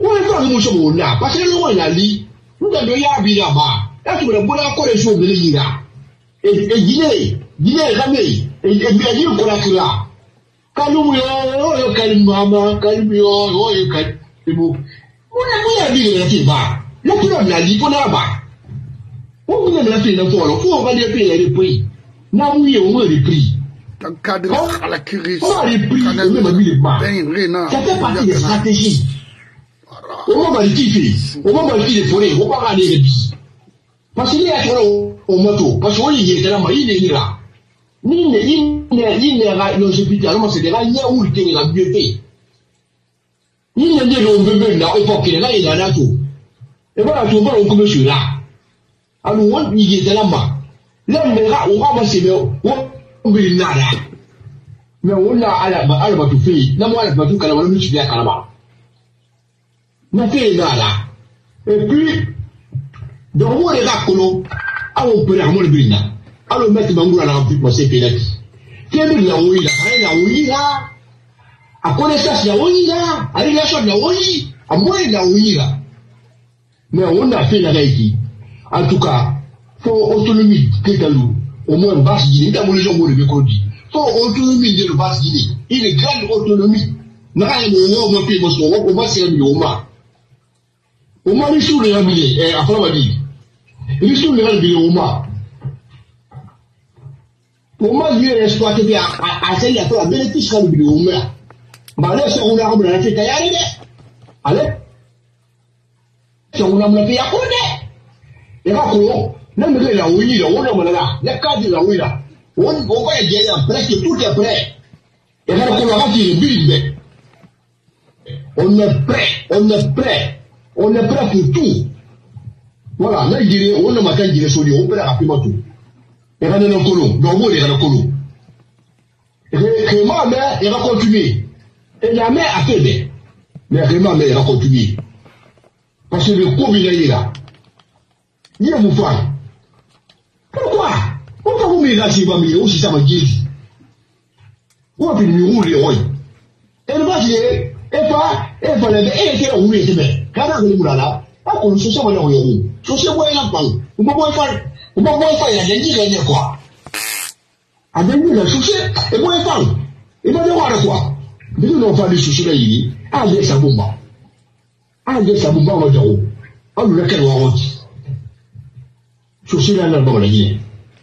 On est pas émotion au là, parce que l'on a dit, nous avons ya bi là-bas. Là, tu me bonne connexion de l'Ira. Et Guinée, Ramé, et bien dit pour la cela. Kalumio, Kalimama, Kalimio, Kalimio. On a dit la Tiba. Le problème l'a dit pour là-bas. On voulait la faire dans le faut va les payer les prix. Non, oui, on veut les prix. Dans cadre à la curie, on les prix, on même mis les bas. Ça fait partie des stratégies. On va le kiffer, on va le kiffer les forêts, on va regarder les billes. Parce qu'il y a au moto, parce qu'on y est là, il est là. Ni ne l'hospital, c'est des rails où il est la mieux fait. Ni ne l'on veut là, il faut qu'il y ait là tout. Et voilà, tout le monde comme je suis là. Alors, on y est là-bas. Là, on va ramasser, on veut là. Mais on a à la tout fait. Là, moi, la tout quand on suis à Calama. On fait là. Et puis, dans le Rakolo, on peut la monnaie. Alors, mettre Bangoula dans le plus c'est quel est la ouïe là? À connaissance la ouïe là? À relation la ouïe? À moins la ouïe là? Mais on a fait la réalité. En tout cas, faut autonomie, Kétalou. Au moins, basse Guinée, dans les gens de mercredi. Faut autonomie de la basse Guinée. Il est grande autonomie. N'a rien de on fait on va se remettre au moins. Au moins, il sous les ramiers, après on va dire. Il sous les ramiers au moins. Au moins, il est exploité à celle à la bénéfice quand il est au moins. Mais là, on a ramené la tête à y arriver. Allez. Si on a ramené à côté. Et là, même la ouïe, là, on a là, la carte de la ouïe là. On va y aller presque tout est prêt. Et là, on va dire, bille, on est prêt pour tout. Voilà, là, il dirait, on a matin, il dirait, on peut rapidement tout. Et là, on est en colon, donc on est en colon. Et ma mère, elle va continuer. Et la mère a fait bien. Mais ma mère, elle va continuer. Parce que le Covid est là. Il y a mon frère. Pourquoi? Pourquoi vous me lâchez pas, mais aussi ça m'a dit? Où a-t-il mis où les rois? Elle va dire, elle était là où elle était bien. Quand elle est là, on se sent mal au héros. Je sais où elle a pas. On va faire, il a dit quoi? A dit, la souci, et moi, elle parle. Il va devoir quoi? Mais nous n'avons pas de souci là, il dit, ah, il y a sa bombe. Ah, il y a sa bombe, on va dire, ah, nous, laquelle on va dire. Souci là, là, dans la Guinée.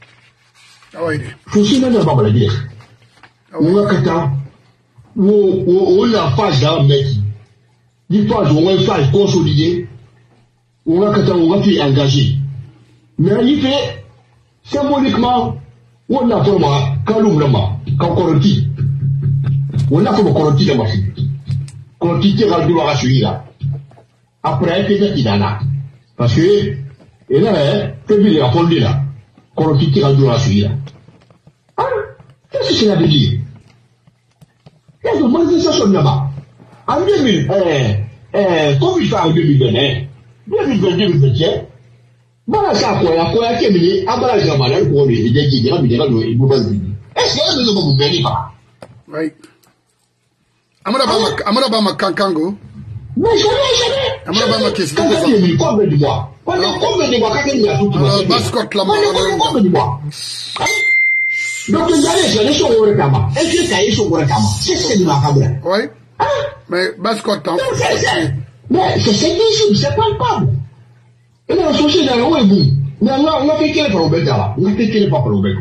Souci là, dans la Guinée. On va kata, on a phase là, mec. Une phase, on va une phase consolidée. On va kata, on va faire engager. Mais il fait, symboliquement, on a fait ma Kaloum Lama, quand Koroti. On a fait ma Koroti Lama. Koroti tira le doigt à celui-là. Après, peut-être qu'il en a. Parce que, et là, il a fondé là. Koroti tira le doigt à celui-là. Ah, qu'est-ce que c'est la dire? Il y a une manifestation là-bas. En 2000, comme il fait en 2020, 2021, voilà ça, quoi, qui est venu, à bas la malade, pour les gens qui diront, il vous va dire. Est-ce que nous ne vous venez pas? Oui. Amadabama Kankango. Mais jamais. Amadabama question. Combien de mois? Combien de mois, quand il y a tout le monde? Bascott là-bas. Combien de mois? Donc, vous allez, les choses au réclamant. Est-ce que ça y est sur le réclamant? C'est ce que nous avons. Oui. Mais Bascott, mais c'est difficile, c'est palpable. Et là, on se cherche dans le haut et boum. Mais là, on a fait quel problème là? On a fait quel problème?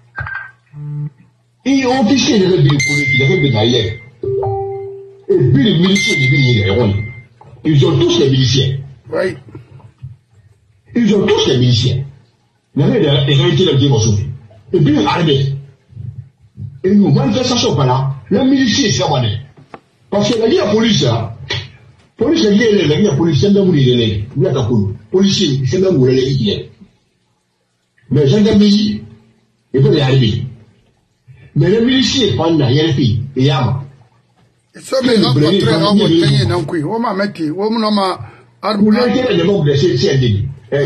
Et on fichait les règles politiques, les règles d'ailleurs. Et puis les miliciens, les héros. Ils ont tous les miliciens. Oui. Ils ont tous les miliciens. Les réalités de la démocratie. Et puis l'armée. Et nous, manifestation par là, les miliciens, c'est vrai. Parce que la police, police est la police, c'est même où il est. Il y a ta policier, c'est même où il est. Mais gendarmerie, il faut les arrêter. Mais les miliciens, pendant il y a les filles, et il y a. Ça me rencontre un peu de temps, oui. On m'a mis, on m'a arme. Vous l'avez dit, le blessé, c'est un délit.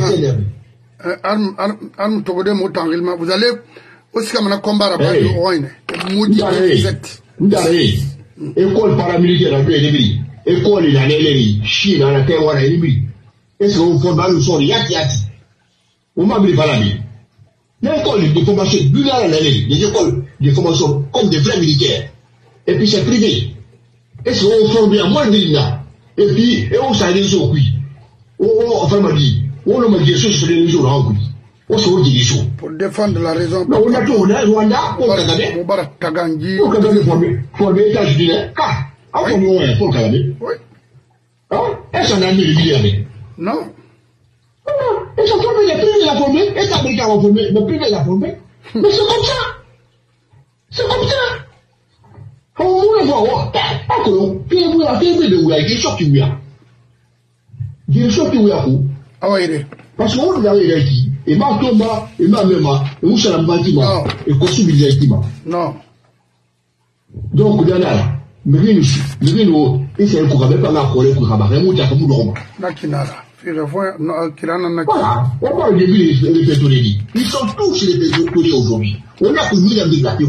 Arme Togodé Moutangilma. Vous allez aussi comme un combat à Bayo Oine. Moudi, école paramilitaire, la paix des école la leli chi na la terre wala libi est-ce que vous fondez le son yati on m'a mis valabi l'école de formation du la leli des écoles de formation comme des vrais militaires et puis c'est privé est-ce que vous formez à moins de là et puis et on s'allait sur oui on enfin m'a dit on m'a dit sur les jours en oui on se dit chaud pour défendre la raison non on a tout Rwanda on Kagame Mubarak Taganji on Kagame formé États-Unis ah on pour Kagame oui est-ce qu'on a mis le billet non ils sont formés les privés la formé et ça américain a formé le privé la formé mais c'est comme ça on voit puis vous avez fait de vous il est sorti où il est sorti où ah oui parce qu'on a eu ici et ma tomba et ma même et où ça la bâtiment et construit le bâtiment non donc là mais nous et c'est qu'on avait pas la colère qu'on a vraiment déjà comme nous nakinara kirana voilà on parle de les pétroliers ils sont tous les pétroliers aujourd'hui on a connu la liberté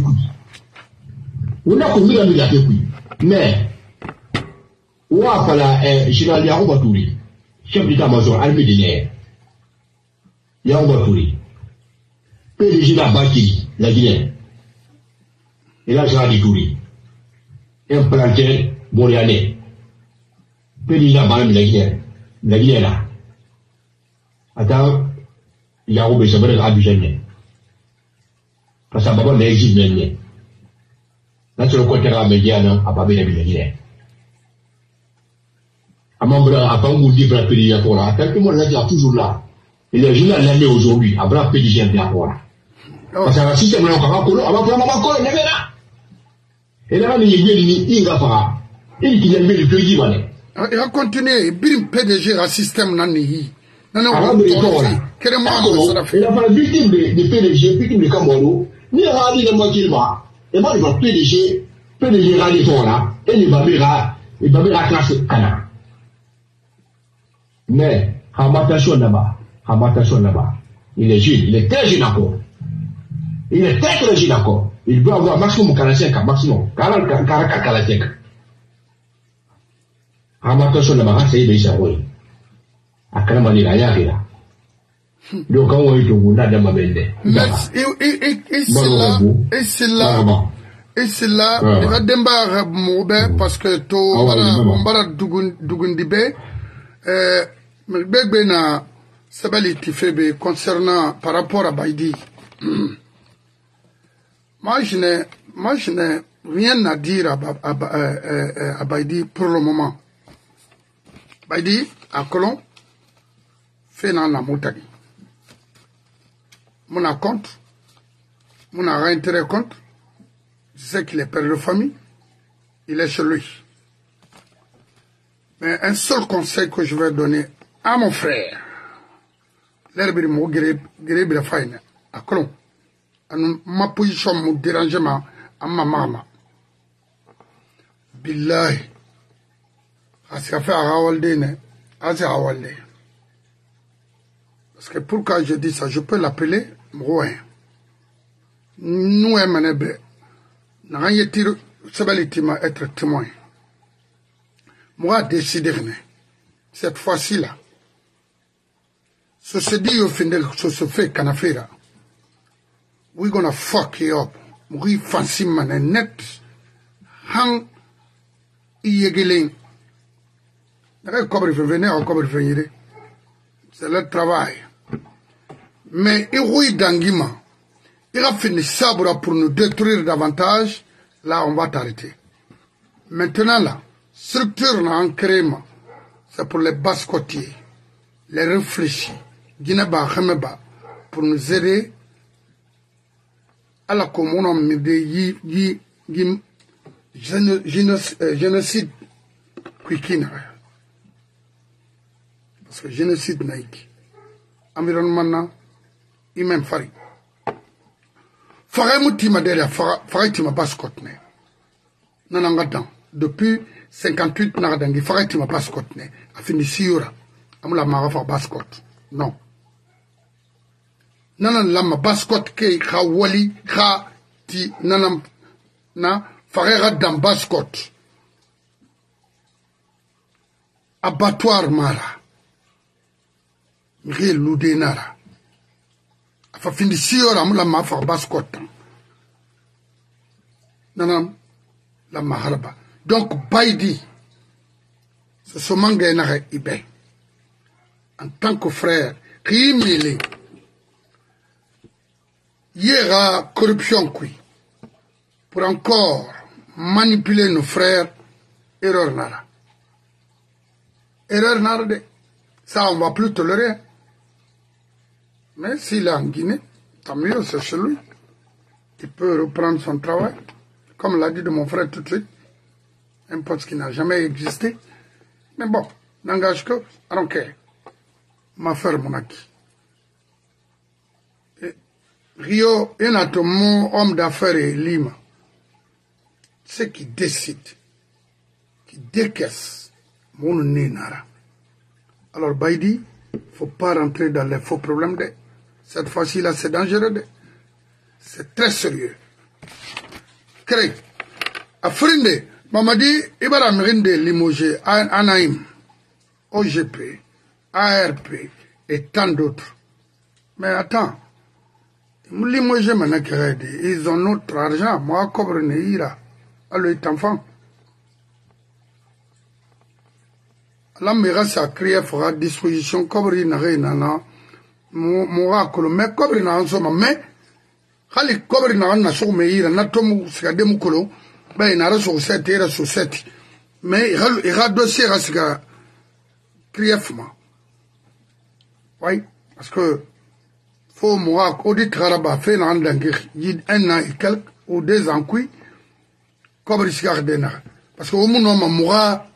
mais on a pas la général Yarouba Touré chef d'état-major armée de l'air Yarouba Touré PDG de la Baki la Guinée et là Gérard Touré implanteur boréalais PDG de la Baki la Guinée là attends Yarouba c'est vrai Abidjan parce que Baba n'a Égypte là c'est le côté médiane à Babé la Guinée à Mambra à Bangou libre à PDG pour là tant que moi là est toujours là et les gens l'année aujourd'hui à bras PDG bien pour là parce que le système là on va encore là et là il va faire il qui aime le PDG il va continuer birim PDG à système nani non il a pas victime de PDG victime de Kamoro ni rali de Makilba et moi il va PDG rali pour là et il va classe Kana mais attention là-bas il est jeune il est très jeune encore il doit avoir maximum 45 ans maximum 45 attention là-bas c'est déjà oui à Kanamani la yari donc quand on est au bout de ma belle et c'est là il va démarrer Moube parce que to on va dugundibe Bena Sabali Tifebe concernant par rapport à Baïdi. Moi je n'ai rien à dire à Baïdi pour le moment. Baïdi à Colomb fait dans la Moutagi. Mon compte, mon intérêt compte, je sais qu'il est père de famille, il est chez lui. Mais un seul conseil que je vais donner à mon frère, l'herbe de mon grébé de faïne, à Colomb, ma position, mon dérangement, à ma maman. Billahi, à ce fait à Rawaldene, à ce Rawalde. Parce que pourquoi je dis ça, je peux l'appeler Mrouin. Nous, Emanebe, n'a rien tiré, Sabalitima être témoin. Moi, décidé, cette fois-ci-là, ce se dit au final, ce se fait canafera. We're gonna fuck you up. We fancy man and net. Hang yegeling. C'est le travail. Mais il Dangima, il a fini sabre pour nous détruire davantage. Là, on va t'arrêter. Maintenant, là, structure en créma, c'est pour les basses côtiers, les réfléchis, Guineba, Khemeba, pour nous aider à la commune de génocide Kwikina. Parce que génocide naïk. Environnement, il même fari. Faray moutima derrière, faray tima basse côte. Nanangatan. Depuis 58 Naradangi, faray tima basse côte. A fini siura. Amula marafa basse côte. Non. Nanan lama basse côte ke kha wali kha ti nanam na faray radam basse côte. abattoir mara mire ludenara afa findi siora mula mafa baskot nanam la maharba donc Baïdi ce sont mangena ibe en tant que frère rimele yera corruption qui pour encore manipuler nos frères erreur nara de ça on va plus tolérer. Mais s'il est en Guinée, tant mieux, c'est chez lui. Il peut reprendre son travail, comme l'a dit de mon frère tout de suite, un poste qui n'a jamais existé. Mais bon, n'engage que, I don't care. Ma frère Monaki. Rio, il y a mon homme d'affaires et Lima. C'est qui décide, qui décaisse mon nénara. Alors Baïdi, il ne faut pas rentrer dans les faux problèmes. Cette fois-ci, là, c'est dangereux. C'est très sérieux. Cré. Afrine, Mamadi, Ibara Mrinde, Limogé, Anaïm, OGP, ARP et tant d'autres. Mais attends. Limogé, ils ont notre argent. Moi, Cobre Neira, alors est enfant. La mairie a créé fera disposition Cobre Nana. Moura kolo me kobri na nsoma me khali kobri na na so me ira na tomu sikade mukolo ba ina ra so sete era so sete me ira dossier ra sika kriefma oui parce que faut moura audit raba fait na ndangi yid un an et quelques ou 2 ans kui kobri sika dena parce que au muno ma moura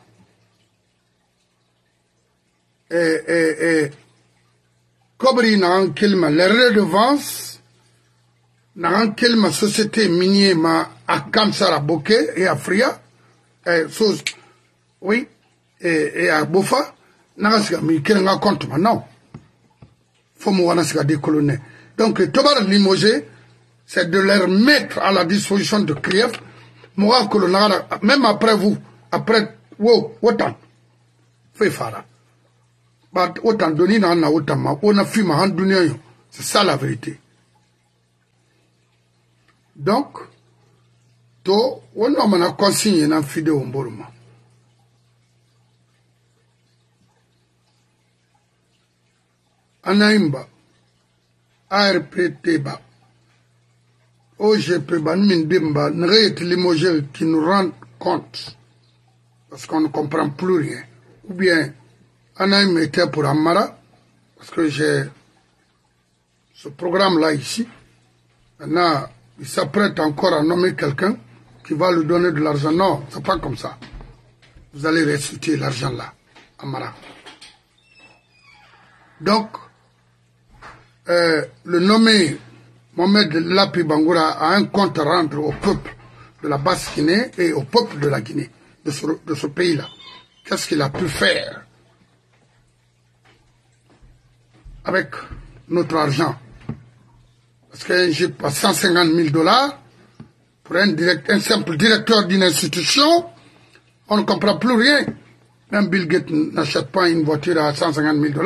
Kobri n'a kelma les redevances n'a kelma société minière ma à Kamsara Bokeh et à Fria oui et à Bofa n'a pas mis quel compte maintenant faut moi n'a décolonner donc Tobar Limogé c'est de leur mettre à la disposition de Krief moi colonara même après vous après autant fait fara. Autant donné dans la autant on a fait ma dunia, c'est ça la vérité. Donc, to on a consigné dans fidé au Borma. Anaimba, ARPT ba, OGP ba, Mindimba, n'reit limogé qui nous rend compte parce qu'on ne comprend plus rien. Ou bien Anaïm était pour Amara, parce que j'ai ce programme-là ici. Maintenant, il s'apprête encore à nommer quelqu'un qui va lui donner de l'argent. Non, c'est pas comme ça. Vous allez restituer l'argent là, Amara. Donc, le nommé Mohamed Lapi Bangoura a un compte à rendre au peuple de la Basse-Guinée et au peuple de la Guinée, de ce pays-là. Qu'est-ce qu'il a pu faire avec notre argent? Parce que j'ai pas $150,000 pour un simple directeur d'une institution, on ne comprend plus rien. Même Bill Gates n'achète pas une voiture à $150,000.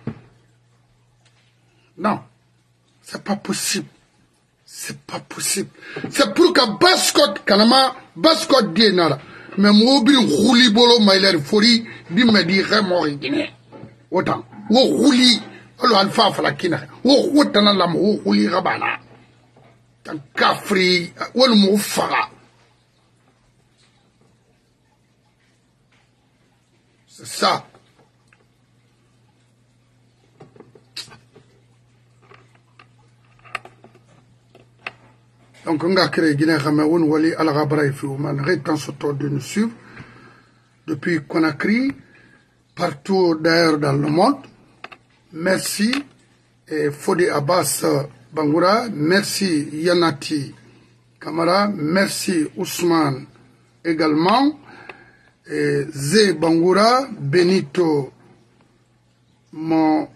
Non, c'est pas possible. C'est pas possible. C'est pour que Bascot Dienara, mais moi, je rouli bolo mailer fori, bimé di remori guiné. Autant. Wo rouli. Alors, Alpha Falakina, ou Tanala, ou Rabana, Kafri, ou le Moufara. C'est ça. Donc, on a créé Guinée Cameroun, Wali Al-Rabra et Fouman, rétant ce tour de nous suivre depuis Conakry, partout d'ailleurs dans le monde. Merci Fodi Abbas Bangoura, merci Yanati Kamara, merci Ousmane également, Zé Bangoura, Benito, mon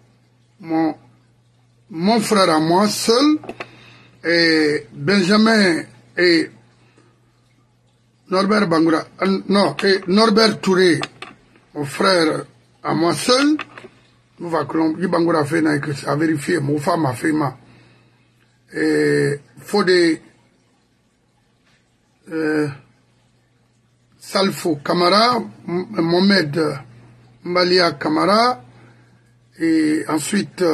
frère à moi seul, et Benjamin et Norbert Bangoura, non, et Norbert Touré, mon frère à moi seul, nous va que l'on y fait na que ça vérifier mon femme a fait ma et faut des Salfo Kamara, Mohamed Mbalia Kamara et ensuite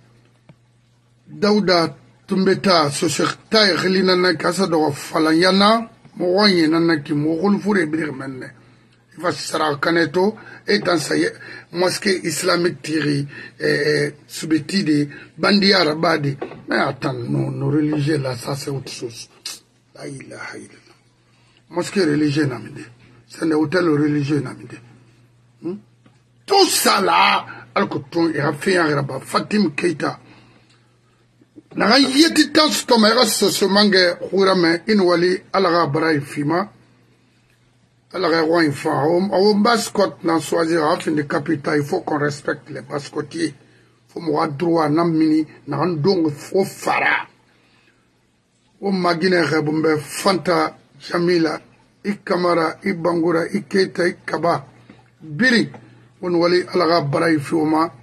Daouda Tumbeta Sosekta et Relina Kasa de Falayana, Moye Nanaki, Morol Fouré Birmane. Il va se Kaneto et dans sa mosquée islamique Tiri et Subetide, Bandi Arabadi. Mais attends, nos religieux là, ça c'est autre chose. La ilaha illallah. Mosquée religieuse namide. C'est un hôtel religieux namide. Tout ça là, alcoton et fait un rabat. Fatim Keita. N'a yeti tant stomera ce mangue rourame inwali alara braille fima. Alara roi infant. Au bascot n'a choisir à fin de capital. Il faut qu'on respecte les bascotiers. Il faut moi droit namini n'a donc faux fara. Au magine rebumbe fanta. Jamila, Ikamara, Ibangura, Iketa, Ikaba, Biri, on wali alaga baraï fioma.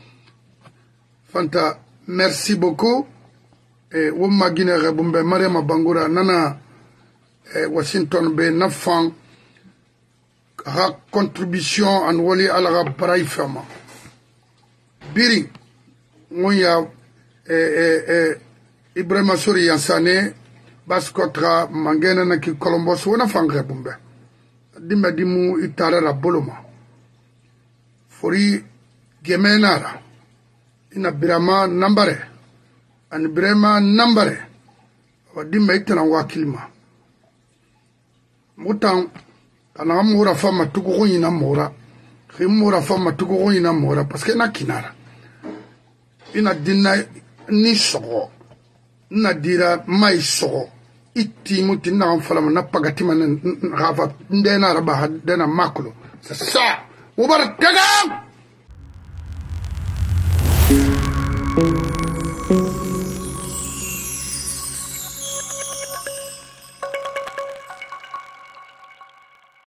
Fanta, merci beaucoup. Et Woma Guinée Rebumbe, Mariama Bangura, Nana, Washington B, Nafang, contribution en wali alaga baraï fioma. Biri, Mouya, Ibrahima Souri Yansane, Baskotra mangena na ki Columbus wona fangre bumbe dimba dimu itara la boloma fori gemenara ina birama nambare an birama nambare wa dimba itana wakilma mutan kana mura fama tuko ina mura khimura fama tuko ina mura parce que na kinara ina dinna ni sogo na dira mai sogo iti muti na mfalama na pagatima na rafa ndena rabaha dena makulo sasa mubarak kaga